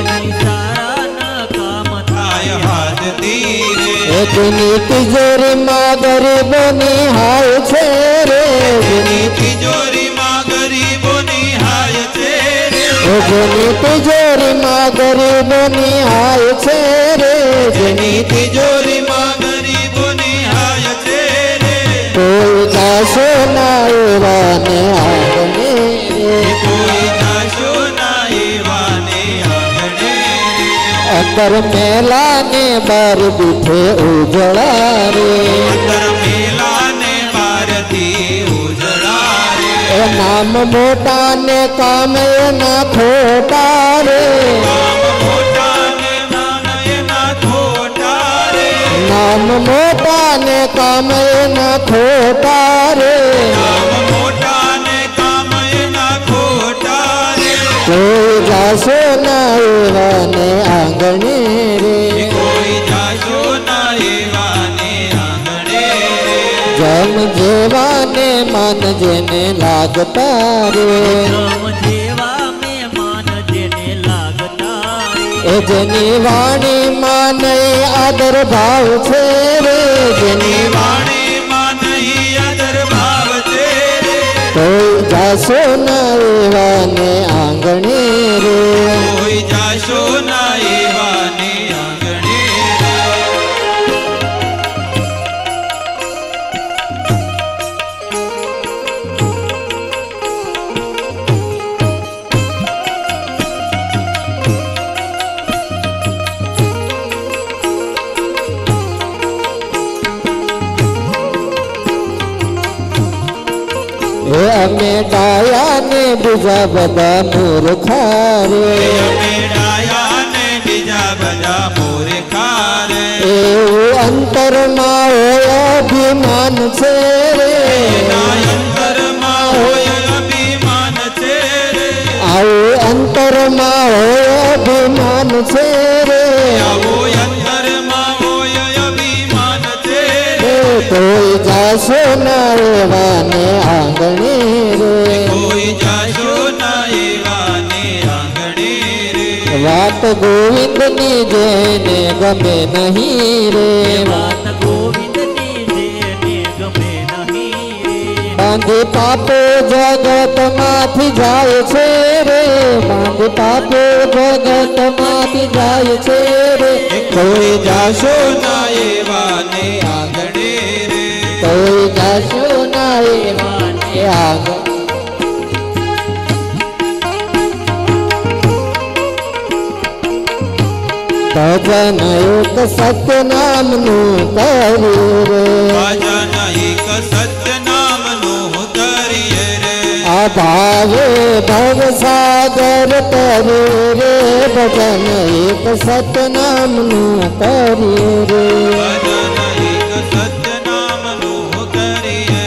થાય હાથથી રે. એ તેની તિજોરીમાં ગરીબોની હાય છે રે, જેની તિજોરીમાં ગરીબોની હાય છે રે. એ જેની તિજોરીમાં ગરીબોની હાય છે રે, જેની તિજોરીમાં ગરીબોની હાય છે રે. કોઈ જાશો ના એવા ને આંગણે રે, કોઈ જાશો ના એવાને આંગણે રે. અંદર મેલા ને બાર બીઠે ઉજળા રે, અંદર મેલા ને બારથી ઉજળા રે. એ नाम मोटा ने काम ना खोटा रे, नाम मोटा ने नाम ना खोटा रे, नाम मोटा ने काम ना खोटा रे, नाम मोटा ने काम ना खोटा रे, कोई जासो ना एवाने आंगणे रे, कोई जासो ना एवाने आंगणे रे, जम जेवाने मान जेने लागता रे, जम जेवा में मान जेने लागता रे, ए जेनी वाणी माने आदर भाव छे रे, जेनी वाणी मानई आदर भाव छे रे, कोई जासो ना एवाने आंगणे रे, कोई जासो ना एवाने आंगणे रे। ए अमे डाया ने बीजा बदा मूर्खा रे, અમે ડાયા ને બીજા બધા મૂર્ખા રે, એવું અંતરમાં હોય અભિમાન છે રે, એના અંતરમાં હોય અભિમાન છે રે, આવું અંતરમાં હોય અભિમાન છે રે, આવો અંતરમાં હોય અભિમાન છે રે, એ કોઈ જાશો ના એવાને આંગણે રે, કોઈ જાશો ના એવાને આંગણે રે, વાત ગોવિંદની જેને ગમે નહીં રે, વાત ગોવિંદની જેને ગમે નહીં રે, બાંધી પાપો જગતમાંથી જાય છે રે, બાંધી પાપો જગતમાંથી જાય છે રે, કોઈ જાશો ના એવાને આંગણે રે, કોઈ જાશો ના એવાને આંગણે. ભજન એક સત્ય નામનું કર્યું રે, ભજન એક સત્ય નામનું કરીએ રે, આ ભાવે ભવ સાગર કર્યું રે, ભજન એક સત્ય નામનું કર્યું રે, ભજન એક સત્ય નામનું કરીએ.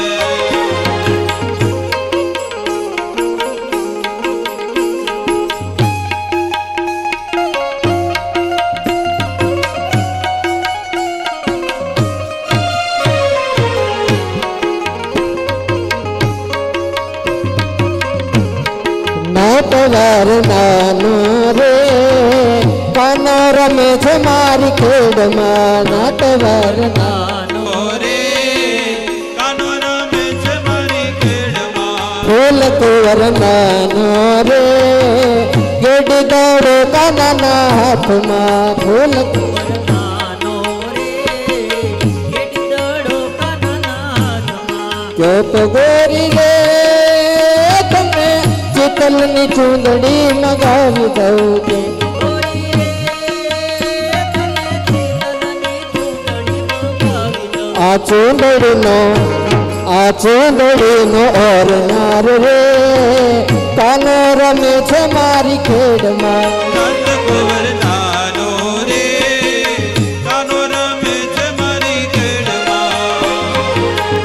નટવર નાનો રે કાનો રમે છે મારી ખેડમાં, નટવર નાનો રે કાનો રમે છે મારી ખેડમાં, ફૂલ કુંવર નાનો રે ગેડી દોડો કાનાના હાથમાં, ફૂલ નાનો રે કેડી દડો કાનાના હાથમાં, ક્યો તો ગોરી રે તમે ચિતલની ચૂંદડી મગાવી દઉં કે, ઓરી રે તને ચિતલની ચૂંદડી મંગાવી દઉં, આ ચૂંદડીનો આ ચૂંદડીનો ઓરનાર રે કાનો રમે છે મારી ખેડમાં, નંદ કુંવર નાનો રે કાનો રમે છે મારી ખેડમાં,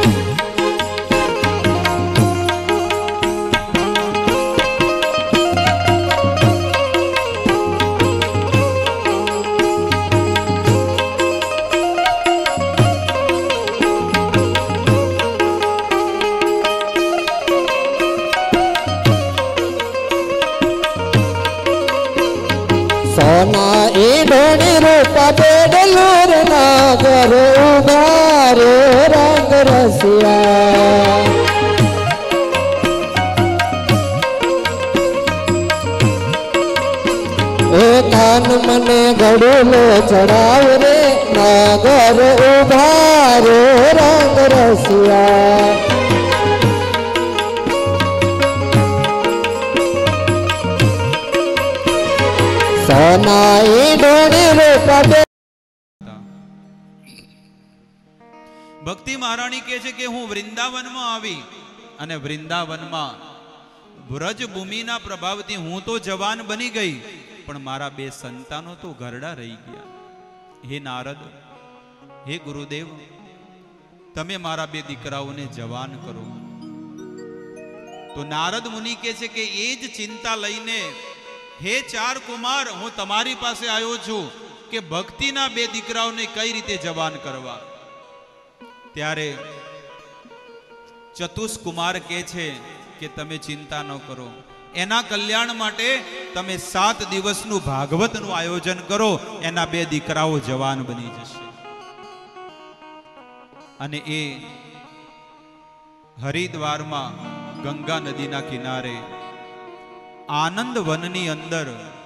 સોના એ ઢોણી રૂપા બેડલુર નાગર ઉભા રે રંગ રસિયા, એ કાન મને ગળુલો ચડાવ રે નાગર ઉભા રે રંગ રસિયા, સોના એ ઢોણી રૂપા બે. ભક્તિ મહારાણી કહે છે કે હું વૃંદાવનમાં આવી અને વૃંદાવનમાં વ્રજ ભૂમિના પ્રભાવથી હું તો જવાન બની ગઈ, પણ મારા બે સંતાનો તો ઘરડા રહી ગયા. હે નારદ, હે ગુરુદેવ, તમે મારા બે દીકરાઓને જવાન કરો. તો નારદ મુનિ કહે છે કે એ જ ચિંતા લઈને, હે ચાર કુમાર, હું તમારી પાસે આવ્યો છું કે ભક્તિના બે દીકરાઓને કઈ રીતે જવાન કરવા. ત્યારે ચતુષ્કુમાર કહે છે કે તમે ચિંતા ન કરો, એના કલ્યાણ માટે તમે સાત દિવસનું ભાગવતનું આયોજન કરો, એના બે દીકરાઓ જવાન બની જશે. અને એ હરિદ્વારમાં ગંગા નદીના કિનારે આનંદ વનની અંદર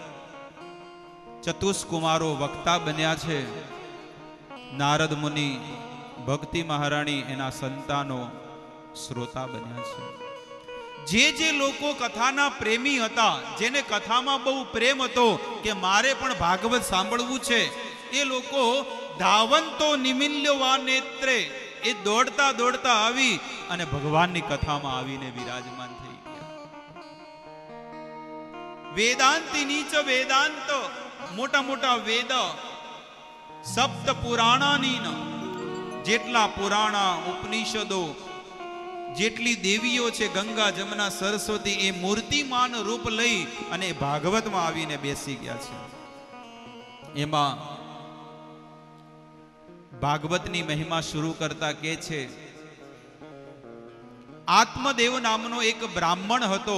ચતુષ્કુમારો વક્તા બન્યા છે. નારદ મુનિ, ભક્તિ મહારાણી, એના સંતાનો શ્રોતા બન્યા છે. જે જે લોકો કથાના પ્રેમી હતા, જેને કથામાં બહુ પ્રેમ હતો કે મારે પણ ભાગવત સાંભળવું છે, એ લોકો ધાવંતો નિમિલ્યવા નેત્રે, એ દોડતા દોડતા આવી અને ભગવાનની કથામાં આવીને વિરાજમાન થઈ ગયા. વેદાંતી નીચ વેદાંત, મોટા મોટા વેદ, સપ્ત પુરાણાની જેટલા પુરાણા ઉપનિષદો, જેટલી દેવીઓ છે, ગંગા જમના સરસ્વતી, એ મૂર્તિમાન રૂપ લઈ અને ભાગવતમાં આવીને બેસી ગયા છે. એમાં ભાગવતની મહિમા શરૂ કરતા કે છે, આત્મદેવ નામનો એક બ્રાહ્મણ હતો.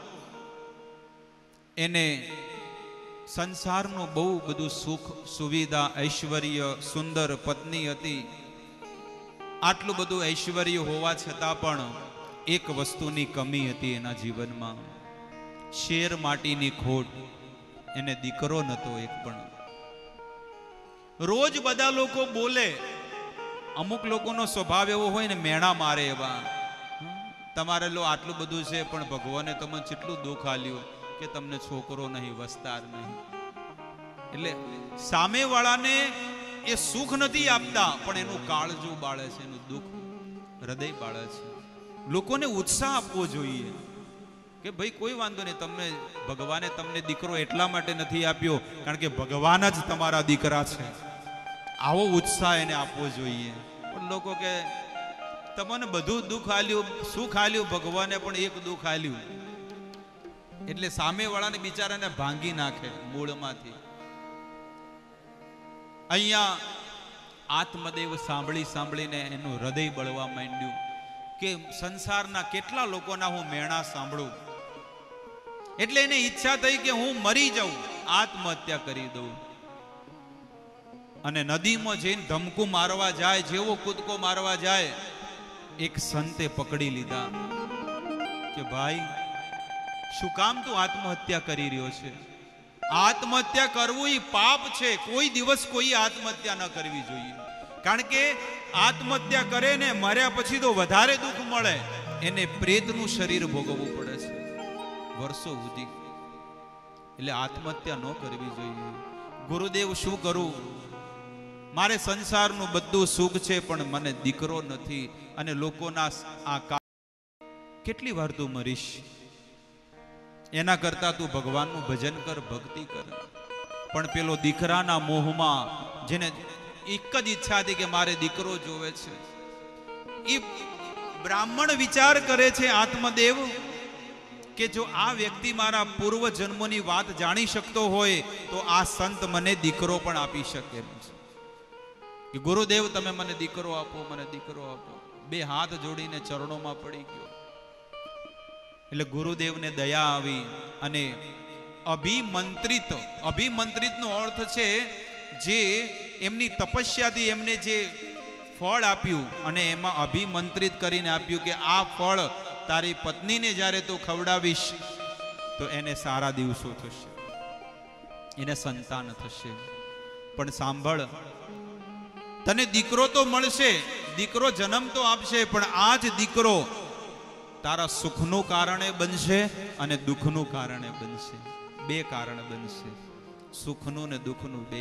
એને સંસારનું બહુ બધું સુખ, સુવિધા, ઐશ્વર્ય, સુંદર પત્ની હતી. આટલું બધું ઐશ્વર્ય હોવા છતાં પણ એક વસ્તુની કમી હતી એના જીવનમાં, શેર માટીની ખોટ. એને દીકરો નતો એક પણ. રોજ બધા લોકો બોલે, અમુક લોકોનો સ્વભાવ એવો હોય ને, મેણા મારે એવા, તમારે લો આટલું બધું છે પણ ભગવાને તમને કેટલું દુઃખ આલ્યું કે તમને છોકરો નહીં, વસ્તાર નહીં. એટલે સામે વાળાને એ સુખ નથી આપતા, પણ એનું કાળજું બાળે છે, એનું દુઃખ હૃદય બાળે છે. લોકોને ઉત્સાહ આપવો જોઈએ કે ભાઈ કોઈ વાંધો નહીં, તમને ભગવાને તમને દીકરો એટલા માટે નથી આપ્યો કારણ કે ભગવાન જ તમારા દીકરા છે. આવો ઉત્સાહ એને આપવો જોઈએ. પણ લોકો કે તમને બધું દુઃખ આલ્યું, સુખ આલ્યું, ભગવાને પણ એક દુઃખ આલ્યું, એટલે સામે વાળાને બિચારાને ભાંગી નાખે મૂળમાંથી. અહીંયા આત્મદેવ સાંભળી સાંભળીને એનું હૃદય બળવા માંડ્યું કે સંસારના કેટલા લોકોના હું મેણા સાંભળું. એટલે એને ઈચ્છા થઈ કે હું મરી જાઉં, આત્મહત્યા કરી દઉં. અને નદીમાં જઈને ધમકું મારવા જાય, જેવો કૂદકો મારવા જાય, એક સંતે પકડી લીધા કે ભાઈ શું કામ તું આત્મહત્યા કરી રહ્યો છે? આત્મહત્યા કરવું એ પાપ છે. કોઈ દિવસ કોઈ આત્મહત્યા ન કરવી જોઈએ, કારણ કે આત્મહત્યા કરે ને મર્યા પછી તો વધારે દુઃખ મળે. એને પ્રેતનું શરીર ભોગવવું પડે છે વર્ષો સુધી. એટલે આત્મહત્યા ન કરવી જોઈએ. ગુરુદેવ શું કરું, મારે સંસારનું બધું સુખ છે પણ મને દીકરો નથી, અને લોકોના આ કેટલી વાર તું મરીશ? એના કરતા તું ભગવાનનું ભજન કર, ભક્તિ કર. પણ પેલો દીકરાના મોહમાં, જેને એક જ ઈચ્છા હતી કે મારે દીકરો જોવે છે, એ બ્રાહ્મણ વિચાર કરે છે આત્મદેવ કે જો આ વ્યક્તિ મારા પૂર્વ જન્મોની વાત જાણી શકતો હોય તો આ સંત મને દીકરો પણ આપી શકે છે. ગુરુદેવ તમે મને દીકરો આપો, મને દીકરો આપો. બે હાથ જોડીને ચરણોમાં પડી ગયો. એટલે ગુરુદેવને દયા આવી અને અભિમંત્રિત, અભિમંત્રિત નો અર્થ છે જે એમની તપસ્યાથી એમને જે ફળ આપ્યું, અને એમાં અભિમંત્રિત કરીને આપ્યું કે આ ફળ તારી પત્નીને જ્યારે તું ખવડાવીશ તો એને સારા દિવસો થશે, એને સંતાન થશે. પણ સાંભળ, તને દીકરો તો મળશે, દીકરો જન્મ તો આપશે, પણ આ જ દીકરો તારા સુખનું કારણે બનશે અને દુઃખનું કારણે બનશે. બે કારણ બનશે, સુખનું ને દુઃખનું બે.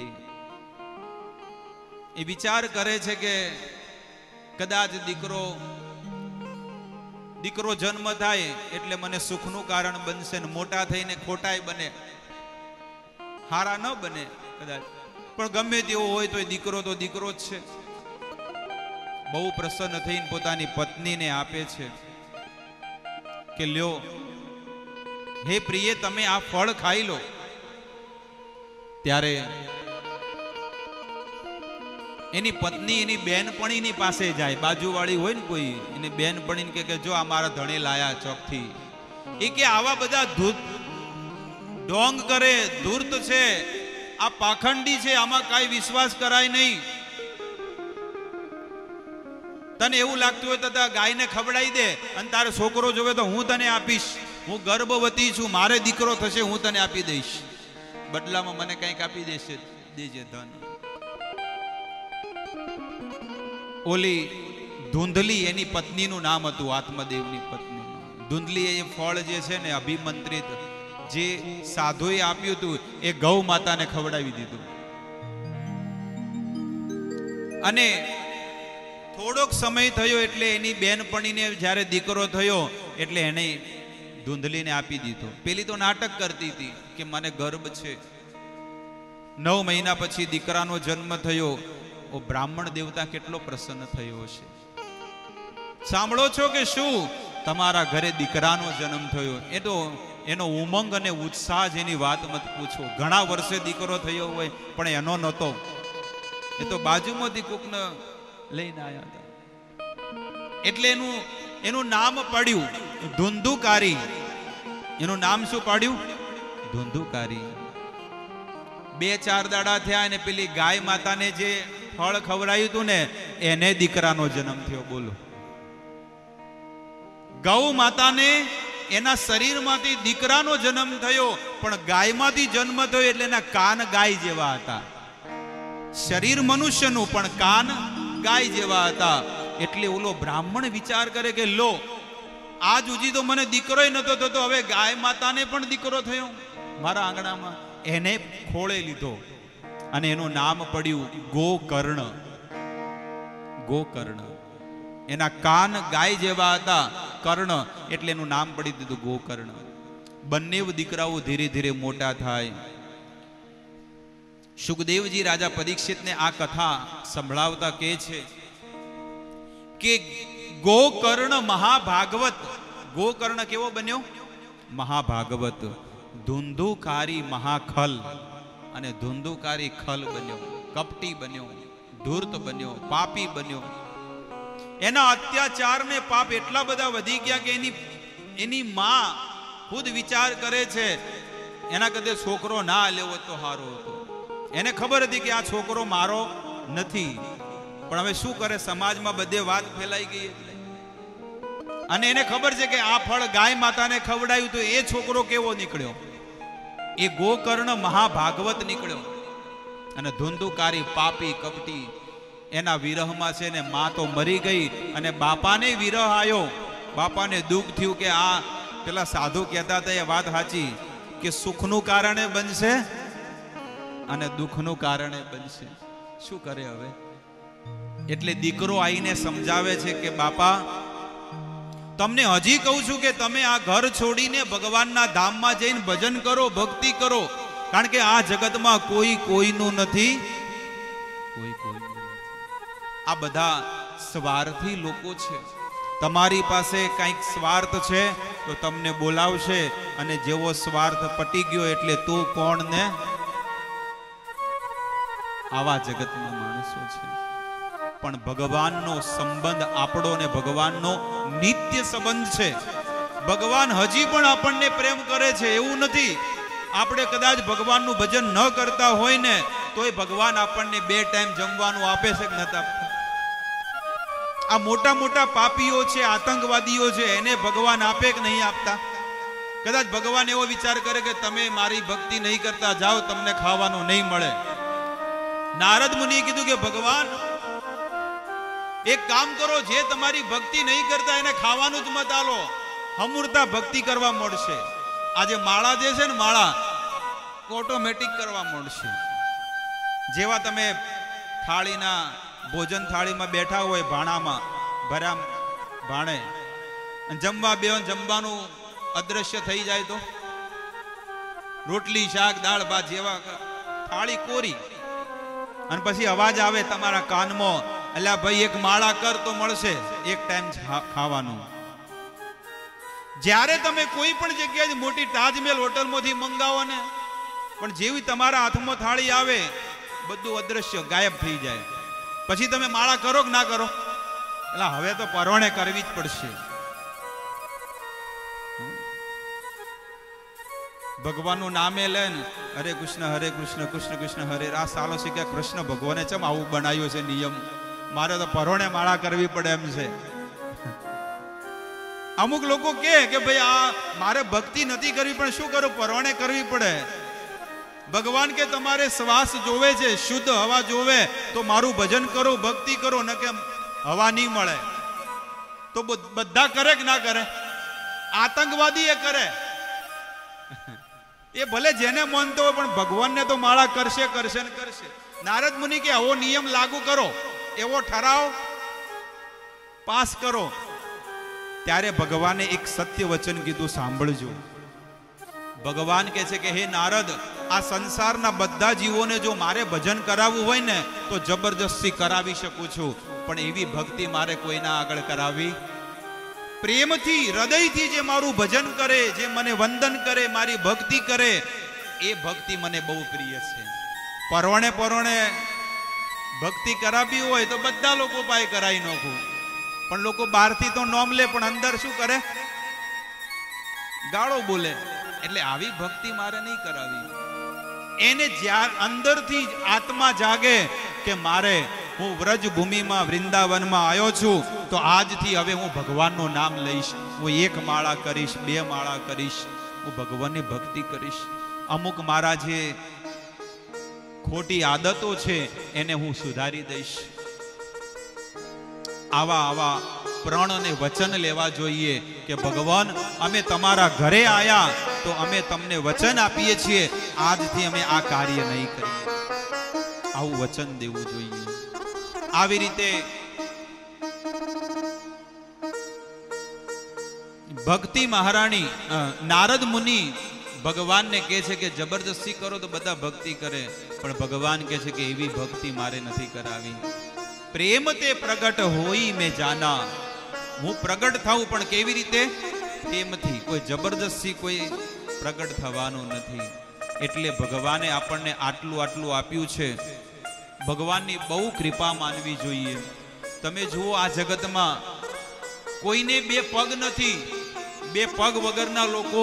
એ વિચાર કરે છે કે કદાચ દીકરો દીકરો જન્મ થાય એટલે મને સુખનું કારણ બનશે ને મોટા થઈને ખોટાય બને, હારા ન બને કદાચ, પણ ગમે તેવો હોય તો દીકરો તો દીકરો જ છે. બહુ પ્રસન્ન થઈને પોતાની પત્નીને આપે છે કે લ્યો હે પ્રિય, તમે આ ફળ ખાઈ લો. ત્યારે એની પત્ની એની બેનપણીની પાસે જાય, બાજુવાળી હોય ને કોઈ, એની બેનપણીને કે કે જો આ મારા ધણી લાયા ચોકથી. એ કે આવા બધા ધૂત ઢોંગ કરે, ધૂર્ત છે, આ પાખંડી છે, આમાં કાંઈ વિશ્વાસ કરાય નહીં. તને એવું લાગતું હોય તો ગાયને ખવડાવી દે અને તારે છોકરો જોવે તો હું તને આપીશ, હું ગર્ભવતી છું, મારે દીકરો થશે, હું તને આપી દઈશ, બદલામાં મને કંઈક આપી દેશે, દેજે ધન. ઓલી ધૂંધલી એની પત્નીનું નામ હતું, આત્મદેવની પત્ની. ધૂંધલી એ ફળ જે છે ને અભિમંત્રિત જે સાધુએ આપ્યું હતું એ ગૌ માતાને ખવડાવી દીધું. અને થોડોક સમય થયો એટલે એની બેનપણીને જ્યારે દીકરો થયો એટલે એને ધૂંધલીને આપી દીધો. પેલી તો નાટક કરતી હતી કે મને ગર્ભ છે. નવ મહિના પછી દીકરાનો જન્મ થયો. ઓ બ્રાહ્મણ દેવતા કેટલો પ્રસન્ન થયો હશે. સાંભળો છો કે શું તમારા ઘરે દીકરાનો જન્મ થયો? એ તો એનો ઉમંગ અને ઉત્સાહ જેની વાત મત પૂછો. ઘણા વર્ષે દીકરો થયો હોય પણ એનો નહોતો, એ તો બાજુમાંથી કોકને લઈને આવ્યા હતા. એટલે એનું એનું નામ પડ્યું ધુંધુકારી. એનું નામ શું પાડ્યું? ધુંધુકારી. બે ચાર દાડા થયા અને પેલી ગાય માતાને જે ફળ ખવડાયું હતું ને એને દીકરાનો જન્મ થયો. બોલો, ગૌ માતાને એના શરીરમાંથી દીકરાનો જન્મ થયો, પણ ગાયમાંથી જન્મ થયો એટલે એના કાન ગાય જેવા હતા. શરીર મનુષ્યનું પણ કાન ગાય જેવા હતા. એટલે ઓલો બ્રાહ્મણ વિચાર કરે કે લો, આજ સુધી તો મને દીકરોય નતો થતો, હવે ગાય માતાને પણ દીકરો થયો મારા આંગણામાં. એને ખોળે લીધો અને એનું નામ પડ્યું ગોકર્ણ. ગોકર્ણ. એના કાન ગાય જેવા હતા, કર્ણ, એટલે એનું નામ પડી દીધું ગોકર્ણ. બંને દીકરાઓ ધીરે ધીરે મોટા થાય. સુખદેવજી રાજા પરીક્ષિતને આ કથા સંભળાવતા કહે છે કે ગોકર્ણ મહાભાગવત. ગોકર્ણ કેવો બન્યો? મહાભાગવત. ધુંધુકારી મહાખલ, અને ધુંધુકારી ખલ બન્યો, કપટી બન્યો, ધૂર્ત બન્યો, પાપી બન્યો. એના અત્યાચાર ને પાપ એટલા બધા વધી ગયા કે એની એની માં ખુદ વિચાર કરે છે એના કદે છોકરો ના લેવો તો સારો હતો. એને ખબર હતી કે આ છોકરો મારો નથી, પણ હવે શું કરે, સમાજમાં બધે વાત ફેલાઈ ગઈ એટલે. અને એને ખબર છે કે આ ફળ ગાય માતાને ખવડાયું તો એ છોકરો કેવો નીકળ્યો? એ ગોકર્ણ મહાભાગવત નીકળ્યો. અને ધુંધુકારી પાપી કપટી એના વિરહમાં છે ને માં તો મરી ગઈ અને બાપાને વિરહ આવ્યો. બાપાને દુઃખ થયું કે આ પેલા સાધુ કહેતા હતા એ વાત સાચી કે સુખનું કારણે બનશે અને દુઃખનું કારણે બનશે. શું કરે હવે? એટલે દીકરો આવીને સમજાવે છે કે બાપા, તમને હજી કહું છું કે તમે આ ઘર છોડીને ભગવાનના ધામમાં જઈને ભજન કરો, ભક્તિ કરો, કારણ કે આ જગતમાં કોઈ કોઈનું નથી, કોઈ કોઈનું નથી. આ બધા સ્વાર્થી લોકો છે. તમારી પાસે કંઈક સ્વાર્થ છે તો તમને બોલાવશે, અને જેવો સ્વાર્થ પટી ગયો એટલે તું કોણ ને. આવા જગતમાં માણસો છે. પણ ભગવાનનો સંબંધ આપણો ને ભગવાનનો નિત્ય સંબંધ છે. ભગવાન હજી પણ આપણને પ્રેમ કરે છે, એવું નથી. આપણે કદાચ ભગવાનનું ભજન ન કરતા હોય ને તોય ભગવાન આપણને બે ટાઈમ જમવાનું આપે છે કે નથી આપતા? આ મોટા મોટા પાપીઓ છે, આતંકવાદીઓ છે, એને ભગવાન આપે કે નહીં આપતા? કદાચ ભગવાન એવો વિચાર કરે કે તમે મારી ભક્તિ નહીં કરતા, જાઓ, તમને ખાવાનું નહીં મળે. નારદ મુનિએ કીધું કે ભગવાન એક કામ કરો, જે તમારી ભક્તિ નહીં કરતા એને ખાવાનું જ મત આલો, હમૂરતા ભક્તિ કરવા મળશે. આજે માળા જે છે ને, માળા ઓટોમેટિક કરવા મળશે. જેવા તમે થાળીના ભોજન થાળીમાં બેઠા હોય, ભાણામાં ભર્યા ભાણે, જમવા બેહો, જમવાનું અદ્રશ્ય થઈ જાય તો રોટલી શાક દાળ ભાત જેવા થાળી કોરી અને પછી અવાજ આવે તમારા કાનમાં, અલ્યા ભાઈ એક માળા કર તો મળશે એક ટાઈમ ખાવાનું. જ્યારે તમે કોઈ પણ જગ્યાએ મોટી તાજમહેલ હોટલમાંથી મંગાવો ને, પણ જેવી તમારા હાથમાં થાળી આવે બધું અદ્રશ્ય ગાયબ થઈ જાય. પછી તમે માળા કરો કે ના કરો? એટલે હવે તો પરવણે કરવી જ પડશે. ભગવાનનું નામે લે ને, હરે કૃષ્ણ હરે કૃષ્ણ કૃષ્ણ કૃષ્ણ હરે. આ સાલો શીખ્યા કૃષ્ણ ભગવાને ચમ આવું બનાવ્યું છે નિયમ, મારે તો પરવણે માળા કરવી પડે એમ છે. અમુક લોકો કહે કે ભાઈ આ મારે ભક્તિ નથી કરવી પણ શું કરું, પરવણે કરવી પડે. ભગવાન કે તમારે શ્વાસ જોવે છે, શુદ્ધ હવા જોવે તો મારું ભજન કરો, ભક્તિ કરો, ન કે હવા નહીં મળે તો બધા કરે કે ના કરે? આતંકવાદી એ કરે, એ ભલે જેને માનતો હોય પણ ભગવાનને તો માળા કરશે કરશે ને કરશે. નારદ મુનિ કે આવો નિયમ લાગુ કરો, એવો ઠરાવ પાસ કરો. ત્યારે ભગવાને એક સત્ય વચન કીધું, સાંભળજો. ભગવાન કહે છે કે હે નારદ, આ સંસારના બધા જીવોને જો મારે ભજન કરાવવું હોય ને તો જબરજસ્તી કરાવી શકું છું, પણ એવી ભક્તિ મારે કોઈના આગળ કરાવી. પ્રેમથી હૃદયથી જે મારું ભજન કરે, જે મને વંદન કરે, મારી ભક્તિ કરે, એ ભક્તિ મને બહુ પ્રિય છે. પરવણે પરવણે ભક્તિ કરાવી હોય તો બધા લોકો પાસે કરાવી નાખું, પણ લોકો બહારથી તો નોમ લે પણ અંદર શું કરે? ગાળો બોલે. એટલે આવી ભક્તિ મારે નહીં કરાવી. એને જ્યાં અંદરથી આત્મા જાગે કે મારે હું વ્રજ ભૂમિમાં વૃંદાવનમાં આવ્યો છું તો આજથી હવે હું ભગવાનનું નામ લઈશ, હું એક માળા કરીશ, બે માળા કરીશ, હું ભગવાનની ભક્તિ કરીશ. અમુક મારા જે ખોટી આદતો છે એને હું સુધારી દઈશ. આવા આવા પ્રણ અને વચન લેવા જોઈએ કે ભગવાન અમે તમારા ઘરે આયા તો અમે તમને વચન આપીએ છીએ આજથી અમે આ કાર્ય નહીં કરીએ. આવું વચન દેવું જોઈએ. આવી રીતે ભક્તિ મહારાણી નારદ મુનિ ભગવાનને કહે છે કે જબરદસ્તી કરો તો બધા ભક્તિ કરે, પણ ભગવાન કહે છે કે એવી ભક્તિ મારે નથી કરાવી. પ્રેમ તે પ્રગટ હોઈ મેં જાના, હું પ્રગટ થાઉં પણ કેવી રીતે? પ્રેમથી. કોઈ જબરદસ્તી કોઈ પ્રગટ થવાનું નથી. એટલે ભગવાને આપણને આટલું આટલું આપ્યું છે. ભગવાનની બહુ કૃપા માનવી જોઈએ. તમે જુઓ આ જગતમાં કોઈને બે પગ નથી, બે પગ વગરના લોકો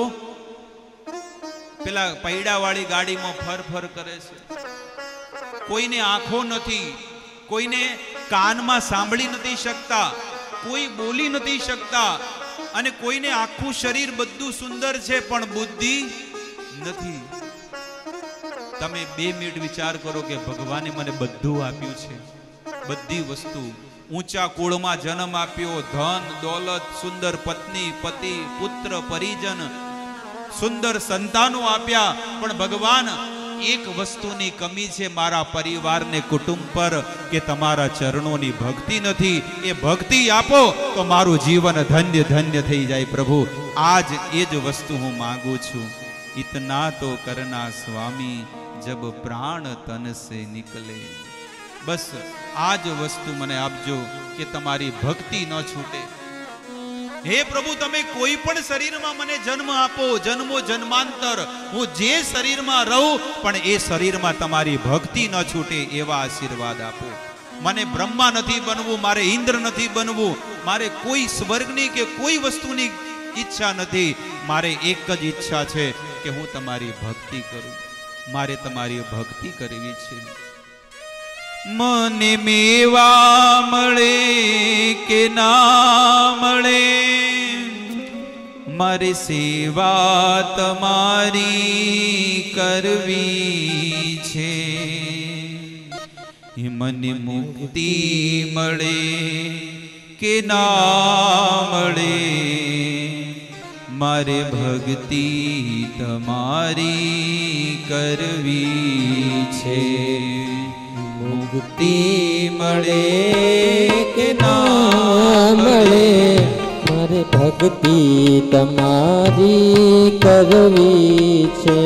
પેલા પૈડાવાળી ગાડીમાં ફર ફર કરે છે. કોઈને આંખો નથી, કોઈને કાનમાં સાંભળી નથી શકતા, કોઈ બોલી નથી શકતા, અને કોઈને આખું શરીર બધું સુંદર છે પણ બુદ્ધિ નથી. તમે બે મિનિટ વિચાર કરો કે ભગવાને મને બધું આપ્યું છે, બધી વસ્તુ. ઊંચા કુળમાં જન્મ આપ્યો, ધન દોલત, સુંદર પત્ની પતિ પુત્ર પરિજન, સુંદર સંતાનો આપ્યા, પણ ભગવાન એક વસ્તુની કમી છે મારા પરિવારને કુટુંબ પર, કે તમારા ચરણોની ભક્તિ નથી. એ ભક્તિ આપો તો મારું જીવન ધન્ય ધન્ય થઈ જાય. પ્રભુ આજ એ જ વસ્તુ હું માંગુ છું. ઇતના તો કરના સ્વામી જબ પ્રાણ તન સે નિકલે. બસ આ જ વસ્તુ મને આપજો કે તમારી ભક્તિ ન છૂટે. હે પ્રભુ, તમે કોઈ પણ શરીરમાં મને જન્મ આપો, જન્મો જન્માંતર હું જે શરીરમાં રહું પણ એ શરીરમાં તમારી ભક્તિ ન છૂટે એવા આશીર્વાદ આપો. મને બ્રહ્મા નથી બનવું, મારે ઇન્દ્ર નથી બનવું, મારે કોઈ સ્વર્ગની કે કોઈ વસ્તુની ઈચ્છા નથી. મારે એક જ ઈચ્છા છે કે હું તમારી ભક્તિ કરું. મારે તમારી ભક્તિ કરવી છે. મને મેવા મળે કે ના મળે, મારી સેવા તમારી કરવી છે. મને મુક્તિ મળે કે ના મળે, મારે ભક્તિ તમારી કરવી છે. મુક્તિ મળે કે ના મળે, મારે ભક્તિ તમારી કરવી છે.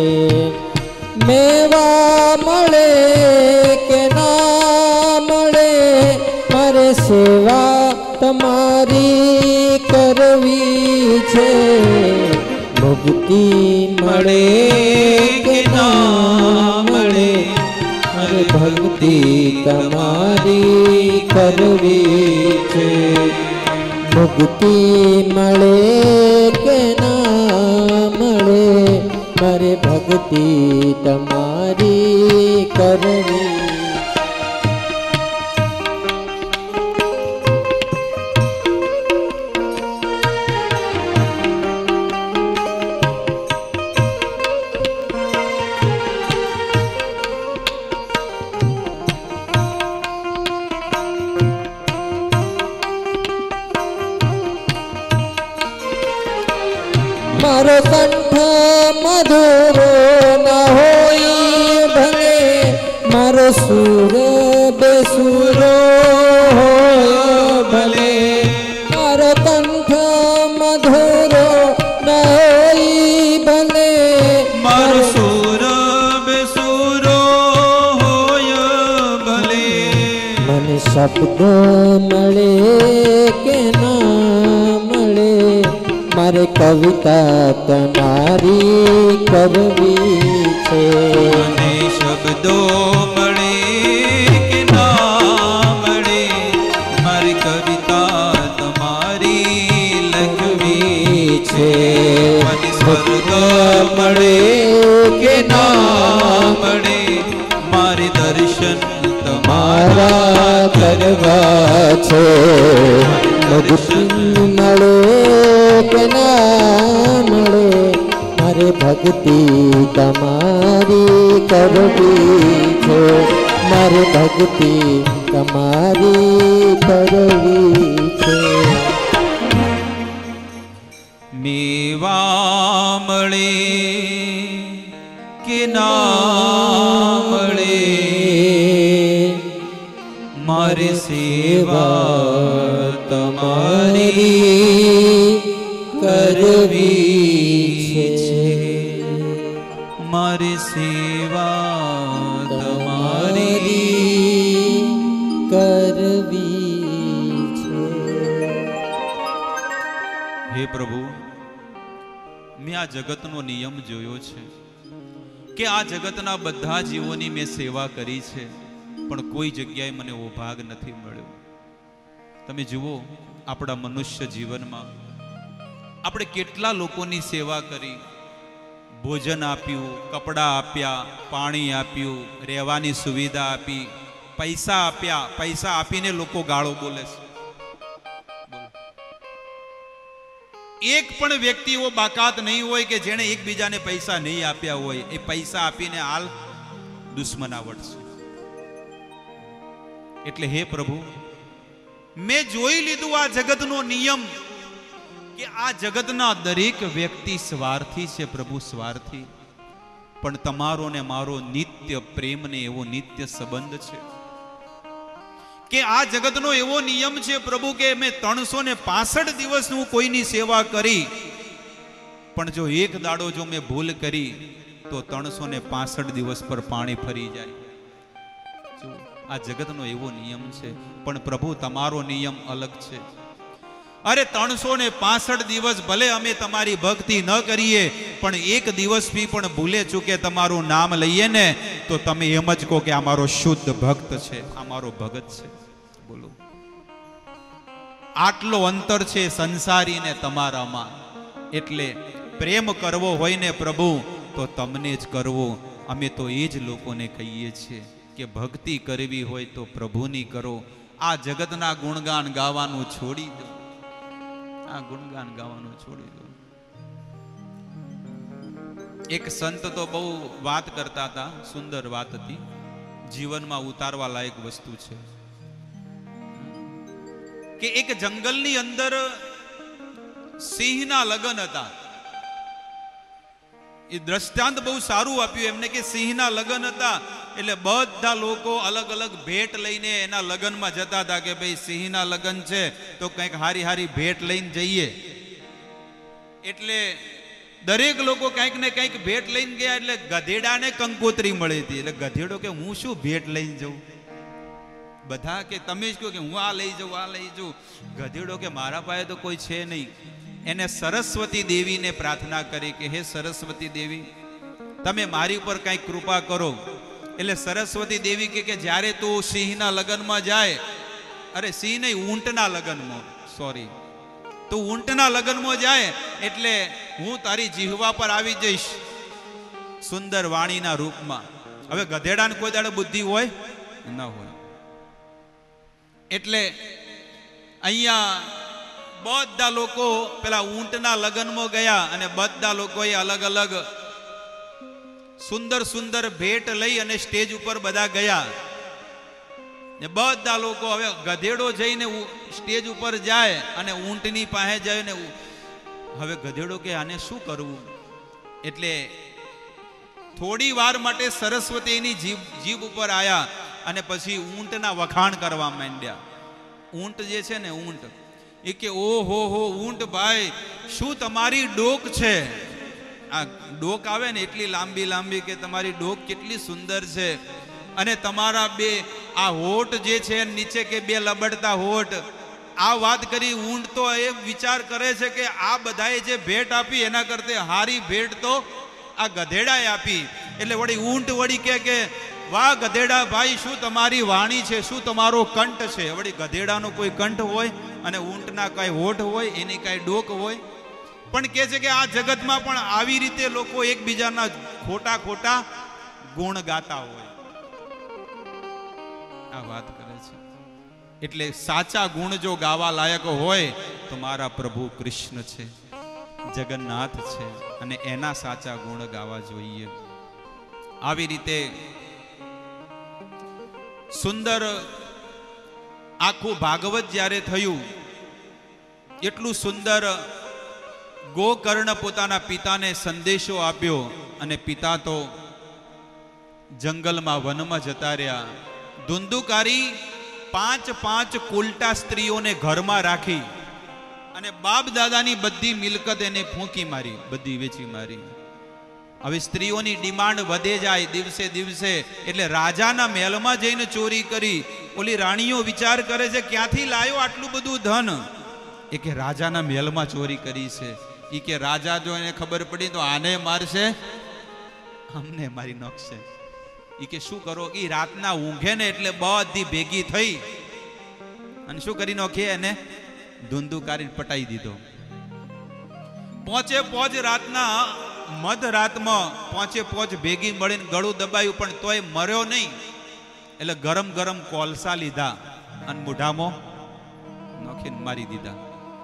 મેવા મળે કે ના મળે મારે સેવા તમારી કરવી છે. મુક્તિ મળે કે ના મળે મારે ભક્તિ તમારી કરવી છે. મુક્તિ મળે કે ના મળે મારે ભક્તિ તમારી કરવી. મારો કંઠ મધુરો ન હોય ભલે મારો સુર બેસુરો હોય ભલે. મારો કંઠ મધુરો ન હોય ભલે મારો સુર બેસુરો હોય ભલે. મને શબ્દ મળે કે ના મળે મારે કવિતા તમારી કરવી છે. મને શબ્દો મળે કે ના મળે મારી કવિતા તમારી લખવી છે. મને સ્વર્ગ મળે કે ના મળે મારે દર્શન તમારા કરવા છે. મુક્તિ મળે કે ના મળે મારે ભક્તિ તમારી કરવી છે. મારે ભક્તિ તમારી કરવી છે. મેવા મળે કે ના મળે મારે સેવા તમારી કરવી છે. મારે સેવા તમારી કરવી છે. હે પ્રભુ, મેં આ જગતનો નિયમ જોયો છે કે આ જગતના બધા જીવોની મેં સેવા કરી છે, પણ કોઈ જગ્યાએ મને એવો ભાગ નથી મળ્યો. તમે જુઓ, આપણા મનુષ્ય જીવનમાં આપણે કેટલા લોકોની સેવા કરી, ભોજન આપ્યું, કપડાં આપ્યા, પાણી આપ્યું, રહેવાની સુવિધા આપી, પૈસા આપ્યા. પૈસા આપીને લોકો ગાળો બોલે છે. એક પણ વ્યક્તિ એવો બાકાત નહીં હોય કે જેણે એકબીજાને પૈસા નહીં આપ્યા હોય. એ પૈસા આપીને હાલ દુશ્મનાવટ છે. એટલે હે પ્રભુ, મેં જોઈ લીધું આ જગતનો નિયમ કે આ જગતના દરેક વ્યક્તિ સ્વાર્થી છે. પ્રભુ સ્વાર્થી, પણ તમારો ને મારો નિત્ય પ્રેમ ને એવો નિત્ય સંબંધ છે કે આ જગતનો એવો નિયમ છે પ્રભુ કે મેં ત્રણસો ને પાસઠ દિવસ હું કોઈની સેવા કરી, પણ જો એક દાડો જો મેં ભૂલ કરી તો ત્રણસો ને પાસઠ દિવસ પર પાણી ફરી જાય. આ જગતનો એવો નિયમ છે, પણ પ્રભુ તમારો નિયમ અલગ છે. અરે ત્રણસો ને પાસઠ દિવસ ભલે અમે તમારી ભક્તિ ન કરીએ, પણ એક દિવસ બી પણ ભૂલે ચૂકે તમારું નામ લઈએ ને તો તમે એમ જ કહો કે આ મારો શુદ્ધ ભક્ત છે, આ મારો ભગત છે. બોલો, આટલો અંતર છે સંસારી ને તમારામાં. એટલે પ્રેમ કરવો હોય ને પ્રભુ તો તમને જ કરવો. અમે તો એ જ લોકોને કહીએ છીએ કે ભક્તિ કરવી હોય તો પ્રભુની કરો. આ જગતના ગુણગાન ગાવાનું છોડી દો. આ ગુણગાન ગાવાનું છોડી દો. એક સંત તો બહુ વાત કરતા હતા, સુંદર વાત હતી, જીવનમાં ઉતારવા લાયક વસ્તુ છે કે એક જંગલની અંદર સિંહના લગ્ન હતા. એ દ્રષ્ટાંત બહુ સારું આપ્યું એમને કે સિંહના લગ્ન હતા એટલે બધા લોકો અલગ અલગ ભેટ લઈને એના લગ્નમાં જતા હતા કે ભાઈ સિંહના લગ્ન છે તો કંઈક હારી હારી ભેટ લઈને જઈએ. એટલે દરેક લોકો કંઈક ને કંઈક ભેટ લઈને ગયા. એટલે ગધેડાને કંકોત્રી મળી હતી. એટલે ગધેડો કે હું શું ભેટ લઈને જઉં? બધા કે તમે જ કહો કે હું આ લઈ જાઉં આ લઈ જાઉં. ગધેડો કે મારા પાસે તો કોઈ છે નહીં. એને સરસ્વતી દેવીને પ્રાર્થના કરી કે હે સરસ્વતી દેવી, તમે મારી ઉપર કંઈક કૃપા કરો. એટલે સરસ્વતી દેવી કે જ્યારે તું સિંહના લગ્નમાં જાય, અરે સિંહ નહીં ઊંટના લગ્નમાં, સોરી, તું ઊંટના લગ્નમાં જાય એટલે હું તારી જીહવા પર આવી જઈશ સુંદર વાણીના રૂપમાં. હવે ગધેડાને કોઈ દાડે બુદ્ધિ હોય ન હોય. એટલે અહીંયા બધા લોકો પેલા ઊંટના લગ્નમાં ગયા અને બધા લોકોએ અલગ અલગ સુંદર સુંદર ભેટ લઈ અને સ્ટેજ ઉપર બધા ગયા. ને બધા લોકો હવે ગધેડો જઈને સ્ટેજ ઉપર જાય અને ઊંટની પાસે જાય ને હવે ગધેડો કે આને શું કરવું? એટલે થોડી વાર માટે સરસ્વતીની જીભ જીભ ઉપર આયા અને પછી ઊંટના વખાણ કરવા માંડ્યા. ઊંટ જે છે ને ઊંટ એ કે ઓ હો હો ઊંટ ભાઈ, શું તમારી ડોક છે? આ ડોક આવે ને એટલી લાંબી લાંબી કે તમારી ડોક કેટલી સુંદર છે. અને તમારા બે આ હોઠ જે છે નીચે કે બે લબડતા હોઠ. આ વાત કરી ઊંટ તો એ વિચાર કરે છે કે આ બધાએ જે ભેટ આપી એના કરતા હારી ભેટ તો આ ગધેડાએ આપી. એટલે વળી ઊંટ વળી કે કે વાહ ગધેડા ભાઈ, શું તમારી વાણી છે, શું તમારો કંઠ છે? વળી ગધેડાનો કોઈ કંઠ હોય અને ઊંટના કઈ હોઠ હોય, એની કઈ ડોક હોય. પણ કે છે કે આ જગતમાં પણ આવી રીતે લોકો એકબીજાના ખોટા ખોટા ગુણ ગાતા હોય. આ વાત કરે છે. એટલે સાચા ગુણ જો ગાવા લાયક હોય તો મારા પ્રભુ કૃષ્ણ છે, જગન્નાથ છે, અને એના સાચા ગુણ ગાવા જોઈએ. આવી રીતે સુંદર આખું ભાગવત જ્યારે થયું, એટલું સુંદર ગોકર્ણ પોતાના પિતાને સંદેશો આપ્યો અને પિતા તો જંગલમાં વનમાં જતા રહ્યા. ધુંધુકારી પાંચ પાંચ કુલટા સ્ત્રીઓને ઘરમાં રાખી અને બાપ દાદાની બધી મિલકત એને ફૂંકી મારી, બધી વેચી મારી. હવે સ્ત્રીઓની ડિમાન્ડ વધે જાય દિવસે દિવસે. એટલે રાજાના મહેલમાં જઈને ચોરી કરી. ઓલી રાણીઓ વિચાર કરે છે ક્યાંથી લાયો આટલું બધું ધન? એ કે રાજાના મહેલમાં ચોરી કરી છે. એ કે રાજા જો એને ખબર પડી તો આને મારશે, અમને મારી નાખશે. એ કે શું કરો? એ રાતના ઊંઘે ને એટલે બધી ભેગી થઈ અને શું કરી નાખે? એને ધુંધુકારી પટાઈ દીધો. પોચે પોચ રાતના મધ રાતમાં પોચે પોચ ભેગી મળીને ગળું દબાયું પણ તોય મર્યો નહીં. એટલે ગરમ ગરમ કોલસા લીધા અને મોઢામાં નાખીને મારી દીધા.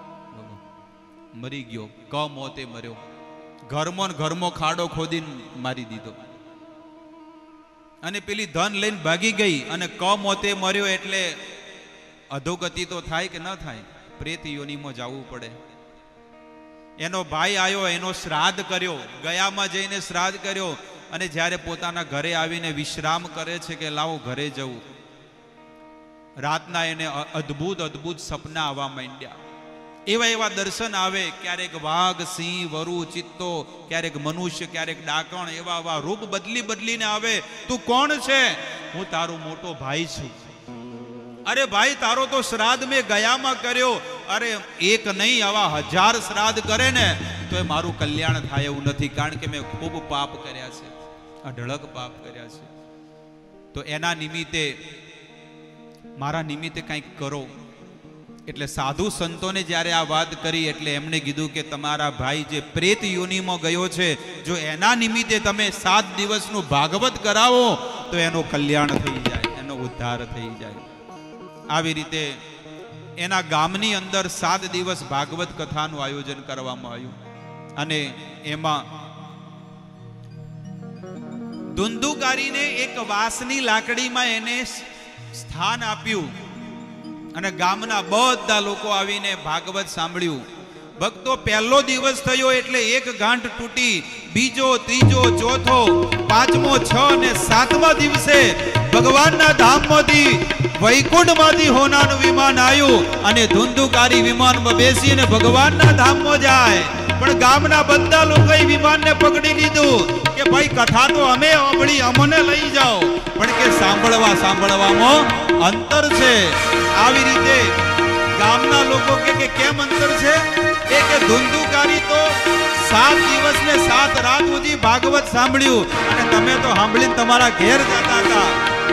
મરી ગયો, ક મોતે મર્યો. ઘરમો ને ઘરમો ખાડો ખોદીને મારી દીધો. અને પેલી ધન લઈને ભાગી ગઈ અને ક મોતે મર્યો. એટલે અધોગતિ તો થાય કે ન થાય? પ્રેત યોનિમાં જવું પડે. એનો ભાઈ આવ્યો, એનો શ્રાદ્ધ કર્યો, ગયામાં જઈને શ્રાદ્ધ કર્યો. અને જ્યારે પોતાના ઘરે આવીને વિશ્રામ કરે છે કે લાવો ઘરે જવું, રાતના એને અદ્ભુત અદ્ભુત સપના આવવા માંડ્યા. એવા એવા દર્શન આવે, ક્યારેક વાઘ, સિંહ, વરુ, ચિત્તો, ક્યારેક મનુષ્ય, ક્યારેક ડાકણ, એવા એવા રૂપ બદલી બદલીને આવે. તું કોણ છે? હું તારો મોટો ભાઈ છું. અરે ભાઈ, તારો તો શ્રાદ્ધ મેં ગયામાં કર્યો. અરે એક નહીં, આવા હજાર શ્રાદ્ધ કરે ને તો એ મારું કલ્યાણ થાય એવું નથી, કારણ કે મેં ખૂબ પાપ કર્યા છે, અઢળક પાપ કર્યા છે. તો એના નિમિત્તે મારા નિમિત્તે કંઈક કરો. એટલે સાધુ સંતોને જ્યારે આ વાત કરી એટલે એમણે કીધું કે તમારા ભાઈ જે પ્રેત યોનિમાં ગયો છે, જો એના નિમિત્તે તમે સાત દિવસનું ભાગવત કરાવો તો એનો કલ્યાણ થઈ જાય, એનો ઉદ્ધાર થઈ જાય. આવી રીતે એના ગામની અંદર સાત દિવસ ભાગવત કથાનું આયોજન કરવામાં આવ્યું. અને એમાં ધુંધુકારીને એક વાંસની લાકડીમાં એને સ્થાન આપ્યું અને ગામના બધા લોકો આવીને ભાગવત સાંભળ્યું. ભક્તો, પહેલો દિવસ થયો એટલે એક ગાંઠ તૂટી, બીજો, ત્રીજો, ચોથો, પાંચમો, છ અને સાતમા દિવસે ભગવાનના ધામમાંથી વૈકુંઠમાંથી હોનાનું વિમાન આવ્યું અને ધુંધુકારી વિમાનમાં બેસીને ભગવાનના ધામમાં જાય. પણ ગામના બધા લોકોએ વિમાનને પકડી લીધું કે ભાઈ કથા તો અમે સાંભળી, અમને લઈ જાઓ, પણ કે સાંભળવા સાંભળવામાં અંતર છે. આવી રીતે ગામના લોકો કે કે કેમ અંતર છે? એ કે ધુંધુકારી તો સાત દિવસ ને સાત રાત સુધી ભાગવત સાંભળ્યું અને તમે તો સાંભળીને તમારા ઘેર જતા હતા.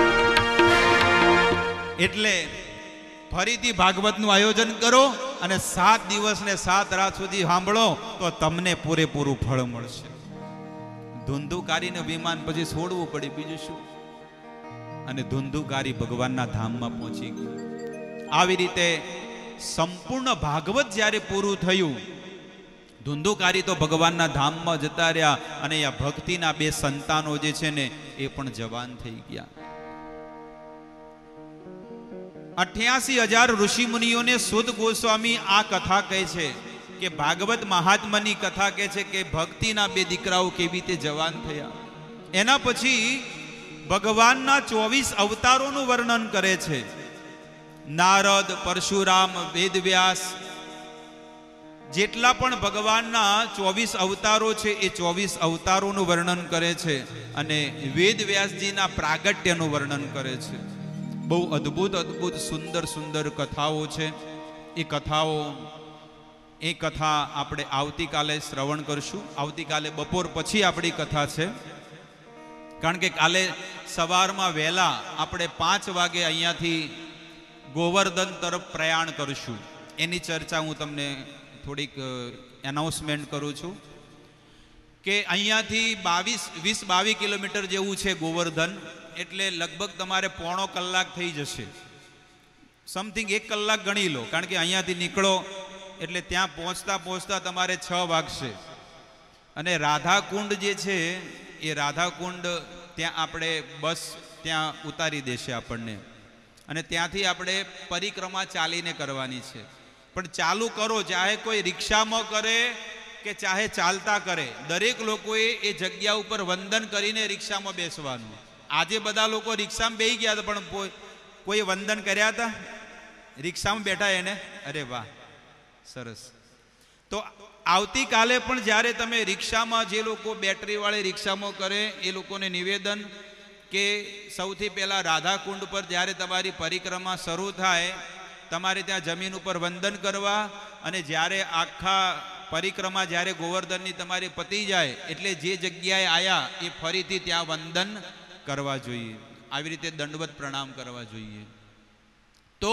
એટલે ફરીથી ભાગવતનું આયોજન કરો અને સાત દિવસ ને સાત રાત સુધી સાંભળો તો તમને પૂરેપૂરું ફળ મળશે. ધુંધુકારીને વિમાન પછી છોડવું પડે, બીજું શું? અને ધુંધુકારી ભગવાનના ધામમાં પહોંચી ગયું. આવી રીતે સંપૂર્ણ ભાગવત જ્યારે પૂરું થયું, ધુંધુકારી તો ભગવાનના ધામમાં જતા રહ્યા અને આ ભક્તિના બે સંતાનો જે છે ને એ પણ જવાન થઈ ગયા. અઠ્યાસી હજાર ઋષિ મુનિઓને સુદ ગોસ્વામી આ કથા કહે છે કે ભાગવત મહાત્માની કથા કહે છે કે ભક્તિના બે દીકરાઓ કેવી રીતે જવાન થયા. એના પછી ભગવાનના ચોવીસ અવતારોનું વર્ણન કરે છે. નારદ, પરશુરામ, વેદવ્યાસ, જેટલા પણ ભગવાનના ચોવીસ અવતારો છે એ ચોવીસ અવતારોનું વર્ણન કરે છે અને વેદવ્યાસજીના પ્રાગટ્યનું વર્ણન કરે છે. બહુ અદ્ભુત અદ્ભુત સુંદર સુંદર કથાઓ છે. એ કથાઓ એ કથા આપણે આવતીકાલે શ્રવણ કરશું. આવતીકાલે બપોર પછી આપણી કથા છે, કારણ કે કાલે સવારમાં વહેલા આપણે પાંચ વાગે અહીંયાથી ગોવર્ધન તરફ પ્રયાણ કરશું. એની ચર્ચા હું તમને થોડીક એનાઉન્સમેન્ટ કરું છું કે અહીંયાથી બાવીસ વીસ બાવીસ કિલોમીટર જેવું છે ગોવર્ધન, એટલે લગભગ તમારે પોણો કલાક થઈ જશે. સમથિંગ એક કલાક ગણી લો, કારણ કે અહીંયાથી નીકળો એટલે ત્યાં પહોંચતા પહોંચતા તમારે છ વાગશે. અને રાધાકુંડ જે છે એ રાધાકુંડ ત્યાં આપણે બસ ત્યાં ઉતારી દેશે આપણને, અને ત્યાંથી આપણે પરિક્રમા ચાલીને કરવાની છે. પણ ચાલુ કરો, ચાહે કોઈ રિક્ષામાં કરે કે ચાહે ચાલતા કરે, દરેક લોકોએ એ જગ્યા ઉપર વંદન કરીને રિક્ષામાં બેસવાનું. આજે બધા લોકો રિક્ષામાં બેસી ગયા હતા, પણ કોઈ વંદન કર્યા હતા? રિક્ષામાં બેઠા એને? અરે વાહ, સરસ. તો આવતીકાલે પણ જ્યારે તમે રિક્ષામાં, જે લોકો બેટરીવાળી રિક્ષામાં કરે એ લોકોને નિવેદન કે સૌથી પહેલાં રાધાકુંડ પર જ્યારે તમારી પરિક્રમા શરૂ થાય, તમારે ત્યાં જમીન ઉપર વંદન કરવા, અને જ્યારે આખા પરિક્રમા જ્યારે ગોવર્ધનની તમારી પતી જાય એટલે જે જગ્યાએ આવ્યા એ ફરીથી ત્યાં વંદન કરવા જોઈએ. આવી રીતે દંડવત પ્રણામ કરવા જોઈએ. તો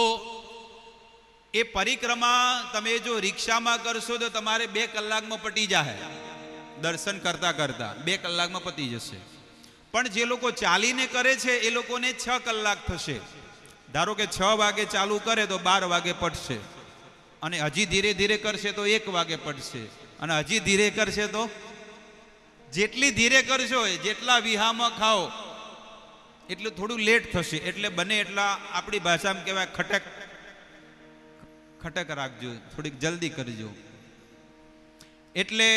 એ પરિક્રમા તમે જો રિક્ષામાં કરશો તો તમારે બે કલાકમાં પટી જાય, દર્શન કરતા કરતા બે કલાકમાં પતી જશે. પણ જે લોકો ચાલીને કરે છે એ લોકોને છ કલાક થશે. ધારો કે છ વાગે ચાલુ કરે તો બાર વાગે પટશે, અને હજી ધીરે ધીરે કરશે તો એક વાગે પડશે, અને હજી ધીરે કરશે તો જેટલી ધીરે કરશો જેટલા વિહામાં ખાઓ એટલું થોડું લેટ થશે. એટલે બને એટલા આપણી ભાષામાં કહેવાય ખટક ખટક રાખજો, થોડીક જલ્દી કરજો. એટલે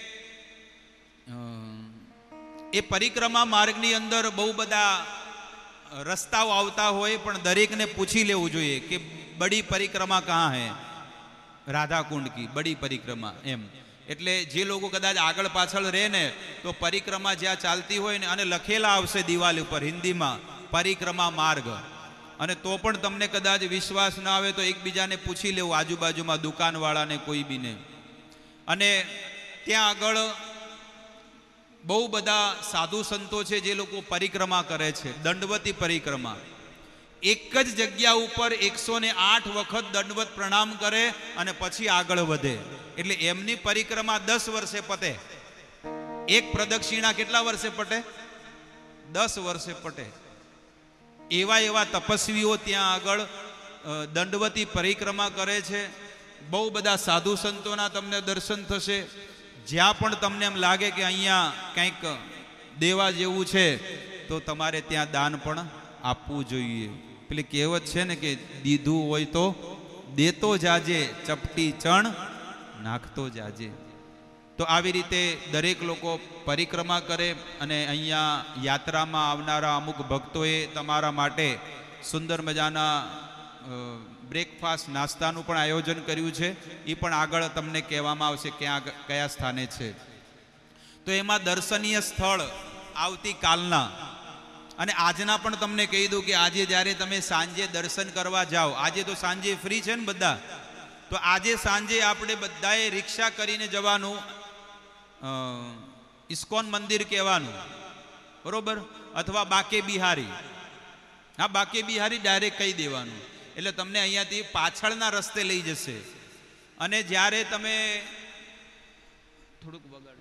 એ પરિક્રમા માર્ગની અંદર બહુ બધા રસ્તાઓ આવતા હોય, પણ દરેકને પૂછી લેવું જોઈએ કે બડી પરિક્રમા કહાં હૈ? રાધાકુંડ કી બડી પરિક્રમા, એમ. એટલે જે લોકો કદાચ આગળ પાછળ રહે ને તો પરિક્રમા જ્યાં ચાલતી હોય ને, અને લખેલા આવશે દિવાલ ઉપર હિન્દીમાં પરિક્રમા માર્ગ, અને તો પણ તમને કદાચ વિશ્વાસ ના આવે તો એકબીજાને પૂછી લેવું, આજુબાજુમાં દુકાનવાળાને, કોઈ બીને. અને ત્યાં આગળ બહુ બધા સાધુ સંતો છે જે લોકો પરિક્રમા કરે છે, દંડવતી પરિક્રમા. એક જ જગ્યા ઉપર એકસો ને આઠ વખત દંડવત પ્રણામ કરે અને પછી આગળ વધે. એટલે એમની પરિક્રમા દસ વર્ષે પતે. એક પ્રદક્ષિણા કેટલા વર્ષે પટે? દસ વર્ષે પટે. એવા એવા તપસ્વીઓ ત્યાં આગળ દંડવતી પરિક્રમા કરે છે. બહુ બધા સાધુ સંતોના તમને દર્શન થશે. જ્યાં પણ તમને એમ લાગે કે અહીંયા કંઈક દેવા જેવું છે તો તમારે ત્યાં દાન પણ આપવું જોઈએ. પેલી કહેવત છે ને કે દીધું હોય તો દેતો જાજે, ચપટી ચણ નાખતો જાજે. તો આવી રીતે દરેક લોકો પરિક્રમા કરે. અને અહીંયા યાત્રામાં આવનારા અમુક ભક્તોએ તમારા માટે સુંદર મજાના બ્રેકફાસ્ટ બ્રેકફાસ્ટ નાસ્તાનું પણ આયોજન કર્યું છે. એ પણ આગળ તમને કહેવામાં આવશે ક્યાં કયા સ્થાને છે. તો એમાં દર્શનીય સ્થળ આવતીકાલના અને આજના પણ તમને કહી દઉં કે આજે જ્યારે તમે સાંજે દર્શન કરવા જાઓ, આજે તો સાંજે ફ્રી છે ને બધા, તો આજે સાંજે આપણે બધાએ રિક્ષા કરીને જવાનું ઇસ્કોન મંદિર કહેવાનું, બરોબર, અથવા બાકે બિહારી. હા, બાકે બિહારી ડાયરેક્ટ કહી દેવાનું, એટલે તમને અહીંયાથી પાછળના રસ્તે લઈ જશે. અને જ્યારે તમે થોડુંક વગાડ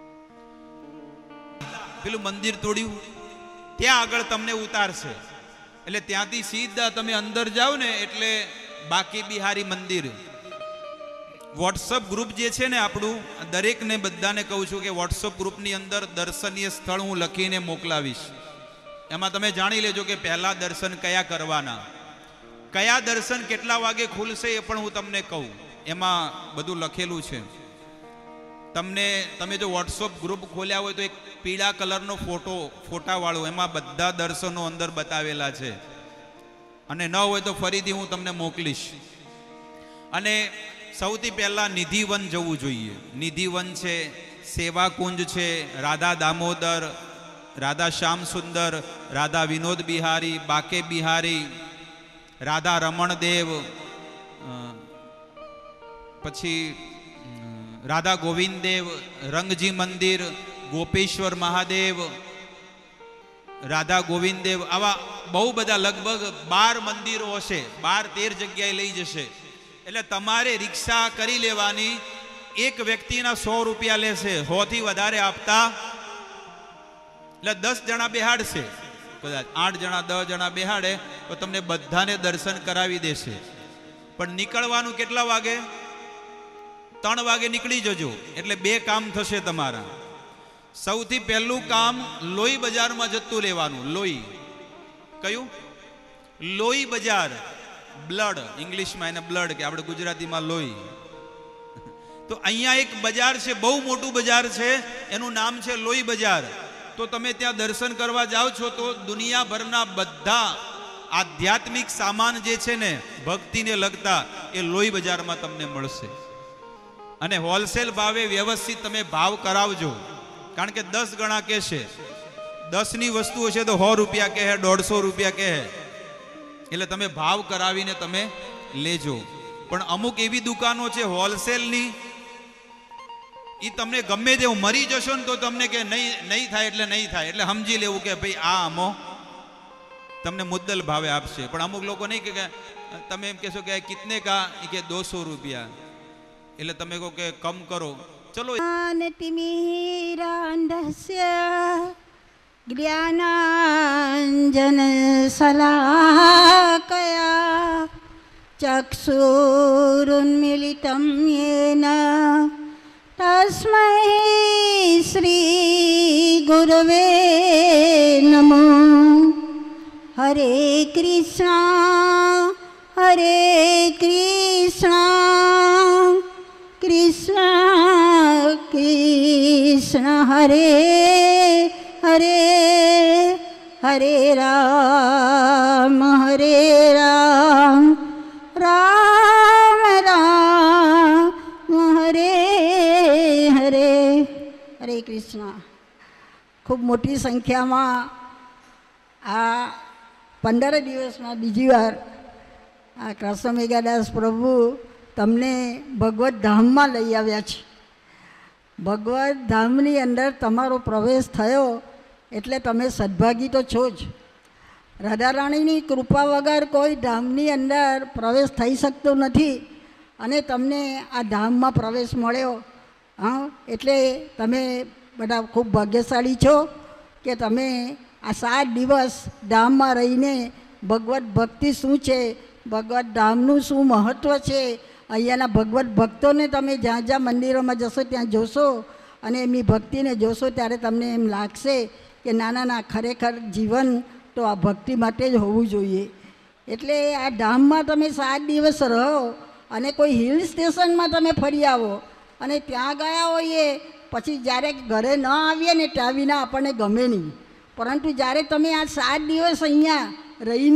પેલું મંદિર તોડ્યું ત્યાં આગળ તમને ઉતારશે, એટલે ત્યાંથી સીધા તમે અંદર જાઓ ને એટલે બાકી બિહારી મંદિર. વોટ્સઅપ ગ્રુપ જે છે ને આપણું, દરેકને બધાને કહું છું કે વોટ્સઅપ ગ્રુપની અંદર દર્શનીય સ્થળ હું લખીને મોકલાવીશ. એમાં તમે જાણી લેજો કે પહેલા દર્શન કયા કરવાના, કયા દર્શન કેટલા વાગે ખુલશે એ પણ હું તમને કહું. એમાં બધું લખેલું છે. તમને તમે જો વોટ્સઅપ ગ્રુપ ખોલ્યા હોય તો એક પીળા કલરનો ફોટો ફોટાવાળો, એમાં બધા દર્શનો અંદર બતાવેલા છે. અને ન હોય તો ફરીથી હું તમને મોકલીશ. અને સૌથી પહેલા નિધિવન જવું જોઈએ. નિધિવન છે, સેવાકુંજ છે, રાધા દામોદર, રાધા શ્યામ સુંદર, રાધા વિનોદ બિહારી, બાકે બિહારી, રાધા રમણદેવ, પછી રાધા ગોવિંદ દેવ, રંગજી મંદિર, ગોપેશ્વર મહાદેવ, રાધા ગોવિંદ દેવ, આવા બહુ બધા લગભગ બાર મંદિરો હશે, બાર તેર જગ્યાએ લઈ જશે. એટલે તમારે રિક્ષા કરી લેવાની. એક વ્યક્તિના સો રૂપિયા લેશે, સો થી વધારે આપતા, એટલે દસ જણા બેહાડશે, કદાચ આઠ જણા દસ જણા બેહાડે તો તમને બધાને દર્શન કરાવી દેશે. પણ નીકળવાનું કેટલા વાગે? ત્રણ વાગે નીકળી જજો, એટલે બે કામ થશે તમારા. સૌથી પહેલું કામ લોહી બજારમાં જતું લેવાનું. લોહી કયું? લોહી બજાર, બ્લડ ઇંગ્લિશમાં એને બ્લડ કે આપણે ગુજરાતીમાં લોહી. તો અહીંયા એક બજાર છે, બહુ મોટું બજાર છે, એનું નામ છે લોહી બજાર. તો તમે ત્યાં દર્શન કરવા જાઓ છો તો દુનિયાભરના બધા આધ્યાત્મિક સામાન જે છે ને ભક્તિને લગતા, એ લોહી બજારમાં તમને મળશે. અને હોલસેલ ભાવે વ્યવસ્થિત તમે ભાવ કરાવજો, કારણ કે દસ ગણા કહેશે. દસની વસ્તુ હશે તો સો રૂપિયા કહે, દોઢસો રૂપિયા કહે, એટલે તમે ભાવ કરાવીને તમે લેજો. પણ અમુક એવી દુકાનો છે હોલસેલની, એ તમને ગમે તેવું મરી જશો ને તો તમને કે નહીં નહીં થાય એટલે નહીં થાય, એટલે સમજી લેવું કે ભાઈ આ અમો તમને મુદ્દલ ભાવે આપશે. પણ અમુક લોકો નહીં કે તમે એમ કહેશો કે કિતને કા, કે દોસો રૂપિયા, એટલે તમે કહો કે કમ કરો, ચલો. જ્ઞાનાંજન શલાકયા ચક્ષુરુન્મિલિतं યેન તસ્મૈ શ્રી ગુરવે નમો. હરે કૃષ્ણ હરે કૃષ્ણ કૃષ્ણ કૃષ્ણ હરે હરે હરે રામ હરે રામ રામ રામ હરે હરે. હરે કૃષ્ણ. ખૂબ મોટી સંખ્યામાં આ પંદર દિવસમાં બીજી વાર આ કૃષ્ણ મેઘાદાસ પ્રભુ તમને ભગવત ધામમાં લઈ આવ્યા છે. ભગવત ધામની અંદર તમારો પ્રવેશ થયો એટલે તમે સદભાગી તો છો જ. રાધારાણીની કૃપા વગર કોઈ ધામની અંદર પ્રવેશ થઈ શકતો નથી, અને તમને આ ધામમાં પ્રવેશ મળ્યો. હા, એટલે તમે બધા ખૂબ ભાગ્યશાળી છો કે તમે આ સાત દિવસ ધામમાં રહીને ભગવત ભક્તિ શું છે, ભગવત ધામનું શું મહત્ત્વ છે, અહીંયાના ભગવત ભક્તોને તમે જ્યાં જ્યાં મંદિરોમાં જશો ત્યાં જોશો અને એમની ભક્તિને જોશો ત્યારે તમને એમ લાગશે કે ના ના ના, ખરેખર જીવન તો આ ભક્તિ માટે જ હોવું જોઈએ. એટલે આ ધામમાં તમે સાત દિવસ રહો અને કોઈ હિલ સ્ટેશનમાં તમે ફરી આવો અને ત્યાં ગયા હોઈએ, પછી જ્યારે ઘરે ન આવીએ ને ત્યાં વિના આપણને ગમે નહીં. પરંતુ જ્યારે તમે આ સાત દિવસ અહીંયા રહીને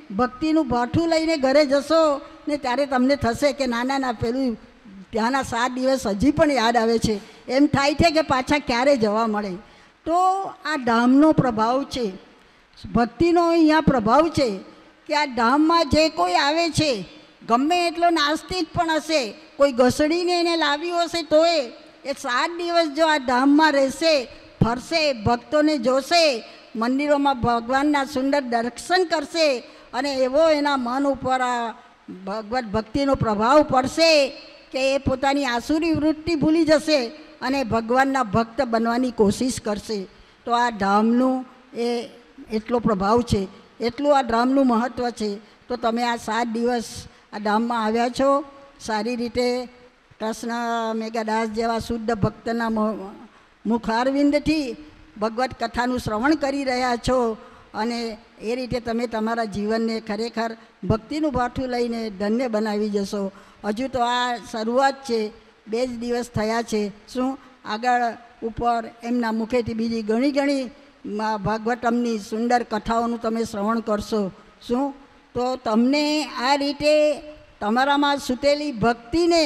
ભક્તિનું ભાઠું લઈને ઘરે જશો ને ત્યારે તમને થશે કે ના ના ના પેલું ત્યાંના સાત દિવસ હજી પણ યાદ આવે છે, એમ થાય છે કે પાછા ક્યારે જવા મળે. તો આ ધામનો પ્રભાવ છે, ભક્તિનો અહીંયા પ્રભાવ છે કે આ ધામમાં જે કોઈ આવે છે, ગમે એટલો નાસ્તિક પણ હશે, કોઈ ઘસડીને એને લાવ્યું હશે તોય એ સાત દિવસ જો આ ધામમાં રહેશે, ફરશે, ભક્તોને જોશે, મંદિરોમાં ભગવાનના સુંદર દર્શન કરશે અને એવો એના મન ઉપર આ ભગવત ભક્તિનો પ્રભાવ પડશે કે એ પોતાની આસુરી વૃત્તિ ભૂલી જશે અને ભગવાનના ભક્ત બનવાની કોશિશ કરશે. તો આ ધામનું એ એટલો પ્રભાવ છે, એટલું આ ધામનું મહત્ત્વ છે. તો તમે આ સાત દિવસ આ ધામમાં આવ્યા છો, સારી રીતે કૃષ્ણ મેઘાદાસ જેવા શુદ્ધ ભક્તના મુખારવિંદથી ભગવત કથાનું શ્રવણ કરી રહ્યા છો અને એ રીતે તમે તમારા જીવનને ખરેખર ભક્તિનું ભાઠું લઈને ધન્ય બનાવી જશો. હજુ તો આ શરૂઆત છે, બે જ દિવસ થયા છે. શું આગળ ઉપર એમના મુખેથી બીજી ઘણી ઘણી ભાગવતમની સુંદર કથાઓનું તમે શ્રવણ કરશો. શું તો તમને આ રીતે તમારામાં સૂતેલી ભક્તિને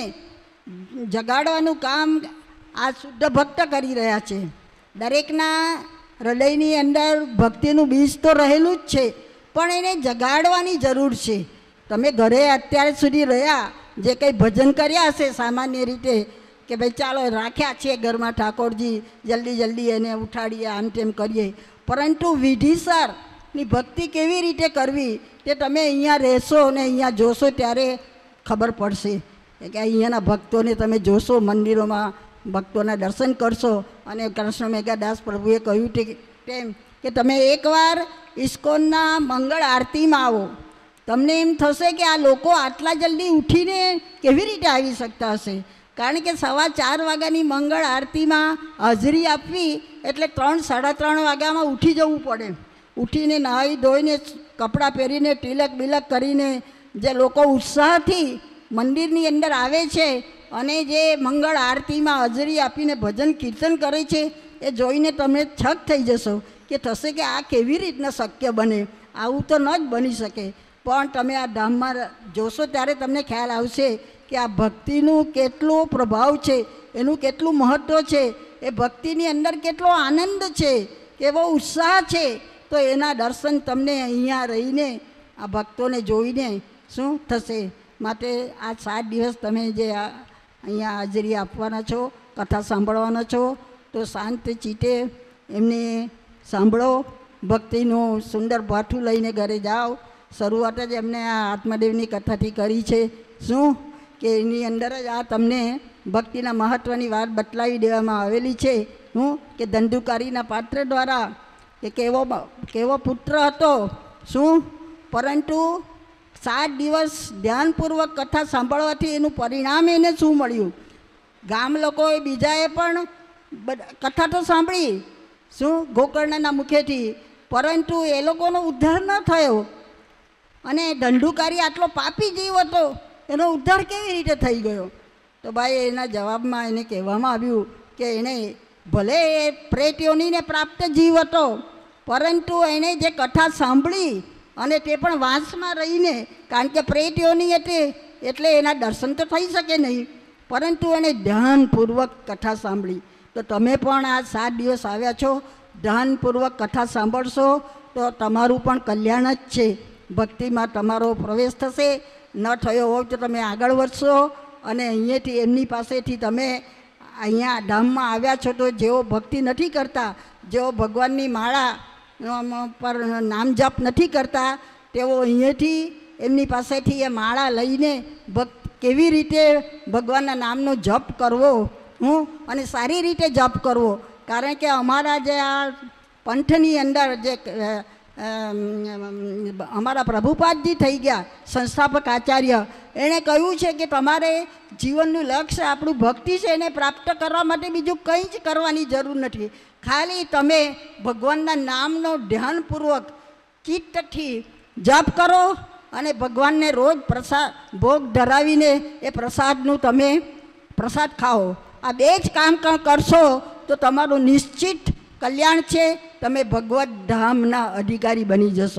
જગાડવાનું કામ આ શુદ્ધ ભક્ત કરી રહ્યા છે. દરેકના હૃદયની અંદર ભક્તિનું બીજ તો રહેલું જ છે, પણ એને જગાડવાની જરૂર છે. તમે ઘરે અત્યાર સુધી રહ્યા જે કંઈ ભજન કર્યા હશે સામાન્ય રીતે કે ભાઈ ચાલો રાખ્યા છે ઘરમાં ઠાકોરજી, જલ્દી જલ્દી એને ઉઠાડીએ, આમ તેમ કરીએ, પરંતુ વિધિસરની ભક્તિ કેવી રીતે કરવી તે તમે અહીંયા રહેશો અને અહીંયા જોશો ત્યારે ખબર પડશે કે અહીંયાના ભક્તોને તમે જોશો, મંદિરોમાં ભક્તોના દર્શન કરશો. અને કૃષ્ણ મેઘાદાસ પ્રભુએ કહ્યું તેમ કે તમે એકવાર ઇસ્કોનના મંગળ આરતીમાં આવો, તમને એમ થશે કે આ લોકો આટલા જલ્દી ઉઠીને કેવી રીતે આવી શકતા હશે. કારણ કે સવા ચાર વાગ્યાની મંગળ આરતીમાં હાજરી આપવી એટલે ત્રણ સાડા ત્રણ વાગ્યામાં ઉઠી જવું પડે. ઉઠીને નાહી ધોઈને કપડાં પહેરીને તિલક બિલક કરીને જે લોકો ઉત્સાહથી મંદિરની અંદર આવે છે અને જે મંગળ આરતીમાં હાજરી આપીને ભજન કીર્તન કરે છે એ જોઈને તમે છક થઈ જશો કે થશે કે આ કેવી રીતના શક્ય બને, આવું તો ન જ બની શકે. પણ તમે આ ધામમાં જોશો ત્યારે તમને ખ્યાલ આવશે કે આ ભક્તિનું કેટલો પ્રભાવ છે, એનું કેટલું મહત્ત્વ છે, એ ભક્તિની અંદર કેટલો આનંદ છે, કેવો ઉત્સાહ છે. તો એના દર્શન તમને અહીંયા રહીને આ ભક્તોને જોઈને શું થશે. માટે આ સાત દિવસ તમે જે અહીંયા હાજરી આપવાના છો, કથા સાંભળવાના છો, તો શાંત ચિત્તે એમને સાંભળો, ભક્તિનું સુંદર ભાઠું લઈને ઘરે જાઓ. શરૂઆત જ એમને આ આત્મદેવની કથાથી કરી છે. શું કે એની અંદર જ આ તમને ભક્તિના મહત્ત્વની વાત બતલાવી દેવામાં આવેલી છે. શું કે ધંધુકારીના પાત્ર દ્વારા કે કેવો કેવો પુત્ર હતો, શું પરંતુ સાત દિવસ ધ્યાનપૂર્વક કથા સાંભળવાથી એનું પરિણામ એને શું મળ્યું. ગામ લોકોએ બીજાએ પણ કથા તો સાંભળી શું ગોકર્ણના મુખેથી, પરંતુ એ લોકોનો ઉદ્ધાર ન થયો. અને ધંધુકારી આટલો પાપી જીવ હતો, એનો ઉદ્ધાર કેવી રીતે થઈ ગયો. તો ભાઈ એના જવાબમાં એને કહેવામાં આવ્યું કે એને ભલે એ પ્રેત યોનિને પ્રાપ્ત જીવ હતો, પરંતુ એણે જે કથા સાંભળી અને તે પણ વાંસમાં રહીને, કારણ કે પ્રેત યોની એટલે એટલે એના દર્શન તો થઈ શકે નહીં, પરંતુ એણે ધ્યાનપૂર્વક કથા સાંભળી. તો તમે પણ આ સાત દિવસ આવ્યા છો, ધ્યાનપૂર્વક કથા સાંભળશો તો તમારું પણ કલ્યાણ જ છે. ભક્તિમાં તમારો પ્રવેશ થશે. ન થયો હોય તો તમે આગળ વધશો અને અહીંયાથી એમની પાસેથી તમે અહીંયા ધામમાં આવ્યા છો તો જેઓ ભક્તિ નથી કરતા, જેઓ ભગવાનની માળા પર નામ જપ નથી કરતા, તેઓ અહીંયાથી એમની પાસેથી એ માળા લઈને ભક્ત કેવી રીતે ભગવાનના નામનો જપ કરવો હું અને સારી રીતે જપ કરવો. કારણ કે અમારા જે આ પંથની અંદર જે અમારા પ્રભુપાદજી થઈ ગયા સંસ્થાપક આચાર્ય, એણે કહ્યું છે કે તમારે જીવનનું લક્ષ્ય આપણું ભક્તિ છે, એને પ્રાપ્ત કરવા માટે બીજું કંઈ જ કરવાની જરૂર નથી. ખાલી તમે ભગવાનના નામનો ધ્યાનપૂર્વક ચિત્તથી જપ કરો અને ભગવાનને રોજ પ્રસાદ ભોગ ધરાવીને એ પ્રસાદનું તમે પ્રસાદ ખાઓ. આ બે જ કામ કરશો તો તમારું નિશ્ચિત કલ્યાણ છે, તમે ભગવત ધામના અધિકારી બની જશો.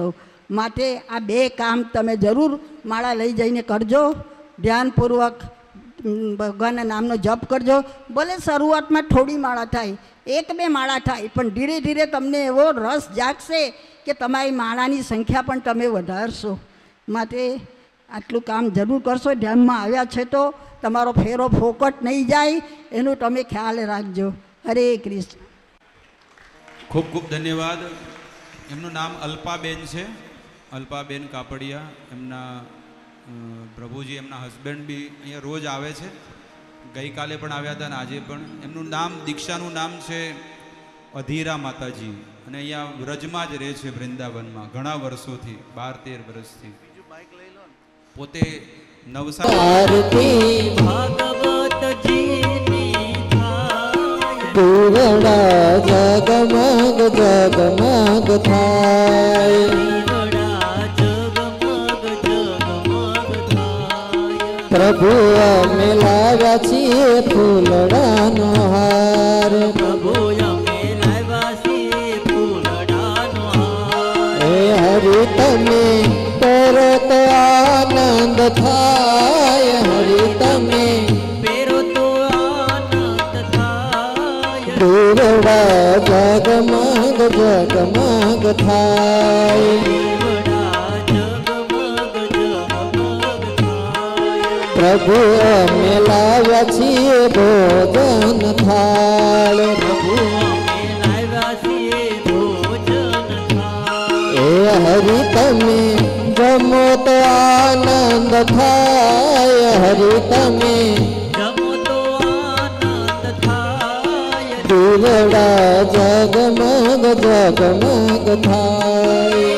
માટે આ બે કામ તમે જરૂર માળા લઈ જઈને કરજો. ધ્યાનપૂર્વક ભગવાનના નામનો જપ કરજો. ભલે શરૂઆતમાં થોડી માળા થાય, એક બે માળા થાય, પણ ધીરે ધીરે તમને એવો રસ જાગશે કે તમારી માળાની સંખ્યા પણ તમે વધારશો. માટે આટલું કામ જરૂર કરશો. ધ્યાનમાં આવ્યા છે તો તમારો ફેરો ફોકટ નહીં જાય એનું તમે ખ્યાલ રાખજો. હરે કૃષ્ણ. ખૂબ ખૂબ ધન્યવાદ. એમનું નામ અલ્પાબેન છે, અલ્પાબેન કાપડિયા. એમના પ્રભુજી, એમના હસબન્ડ બી અહીંયા રોજ આવે છે. ગઈકાલે પણ આવ્યા હતા અને આજે પણ. એમનું નામ, દીક્ષાનું નામ છે અધીરા માતાજી, અને અહીંયા વ્રજમાં જ રહે છે, વૃંદાવનમાં ઘણા વર્ષોથી, બાર તેર વર્ષથી. પોતે નવસારી ભાગવતજીની થાય, દીવડા જગમગ જગમગ થાય, દીવડા જગમગ જગમગ થાય. પ્રભુ અમે લાવ્યા છીએ ફૂલડાનો હાર, પ્રભુ અમે લાવ્યા છીએ ફૂલડાનો હાર. હે હરિ તમે કરો તો આનંદ થાય, હરિ તમે પેરો તો આનંદ થાય, દીવડા જગમગ જગમગ થાય, દીવડા જગમગ જગમગ થાય. પ્રભુ અમે લાવ્યા છીએ ભોજન થાળ, પ્રભુ અમે લાવ્યા છીએ ભોજન થાય. એ હરિ તમે જમો તો આનંદ થાય, હરિ તમે જમો તો આનંદ થાય, દીવડા જગમગ જગમગ થાય,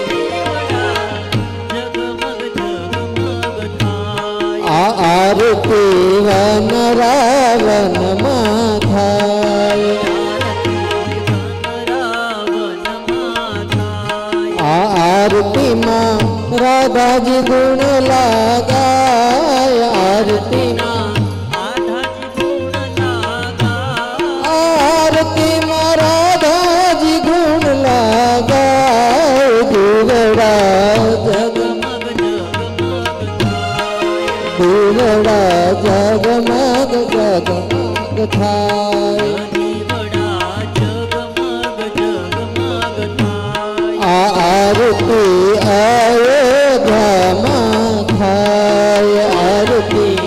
જગમગ જગમગ થાય. આ આરતી વન રાવણમાં થાય, આ આરતીમાં રાધાજી ગુણ લાગાય, આરતીમાં આરતીમાં રાધાજી ગુણ લાગાય, દીવડા જગમગ દીવડા જગમગ જગમગ થાય, આ આરતી અયોધ્યામાં થાય, આરતી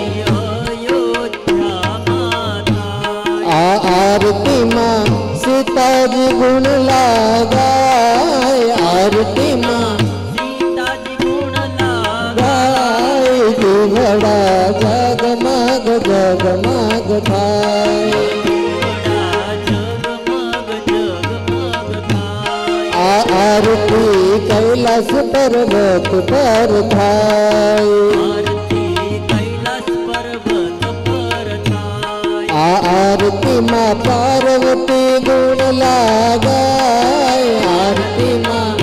આ આરતીમાં સીતાજી ગુણ લાગાય, આરતીમાં ગાય, દીવડા જગમગ જગમગ થાય, આ આરતી કૈલાસ પર્વત પર થાય, આ આરતીમાં પાર્વતી ગુણ લાગાય, આરતીમાં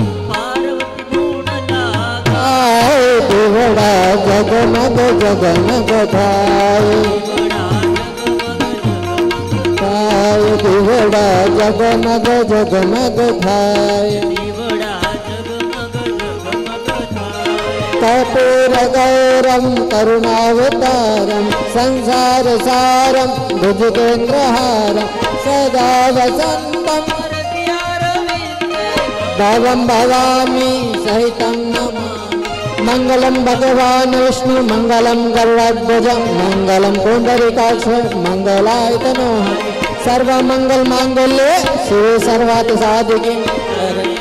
ગાય, દીવડા જગમગ જગમગ થાય, થાય, દીવડા જગમગ જગમગ થાય, कर्पूर गौरम करुणावतारम संसार सारम भुजगेन्द्रहारम सदा वसंतम भवम भवामी सहितं नमामि। मंगलम भगवान विष्णु मंगलम गरुड़ध्वज मंगलम पुंडरीकाक्ष मंगलाय तनोहरि सर्वमंगल मांगल्ये शिवे सर्वार्थ साधिके।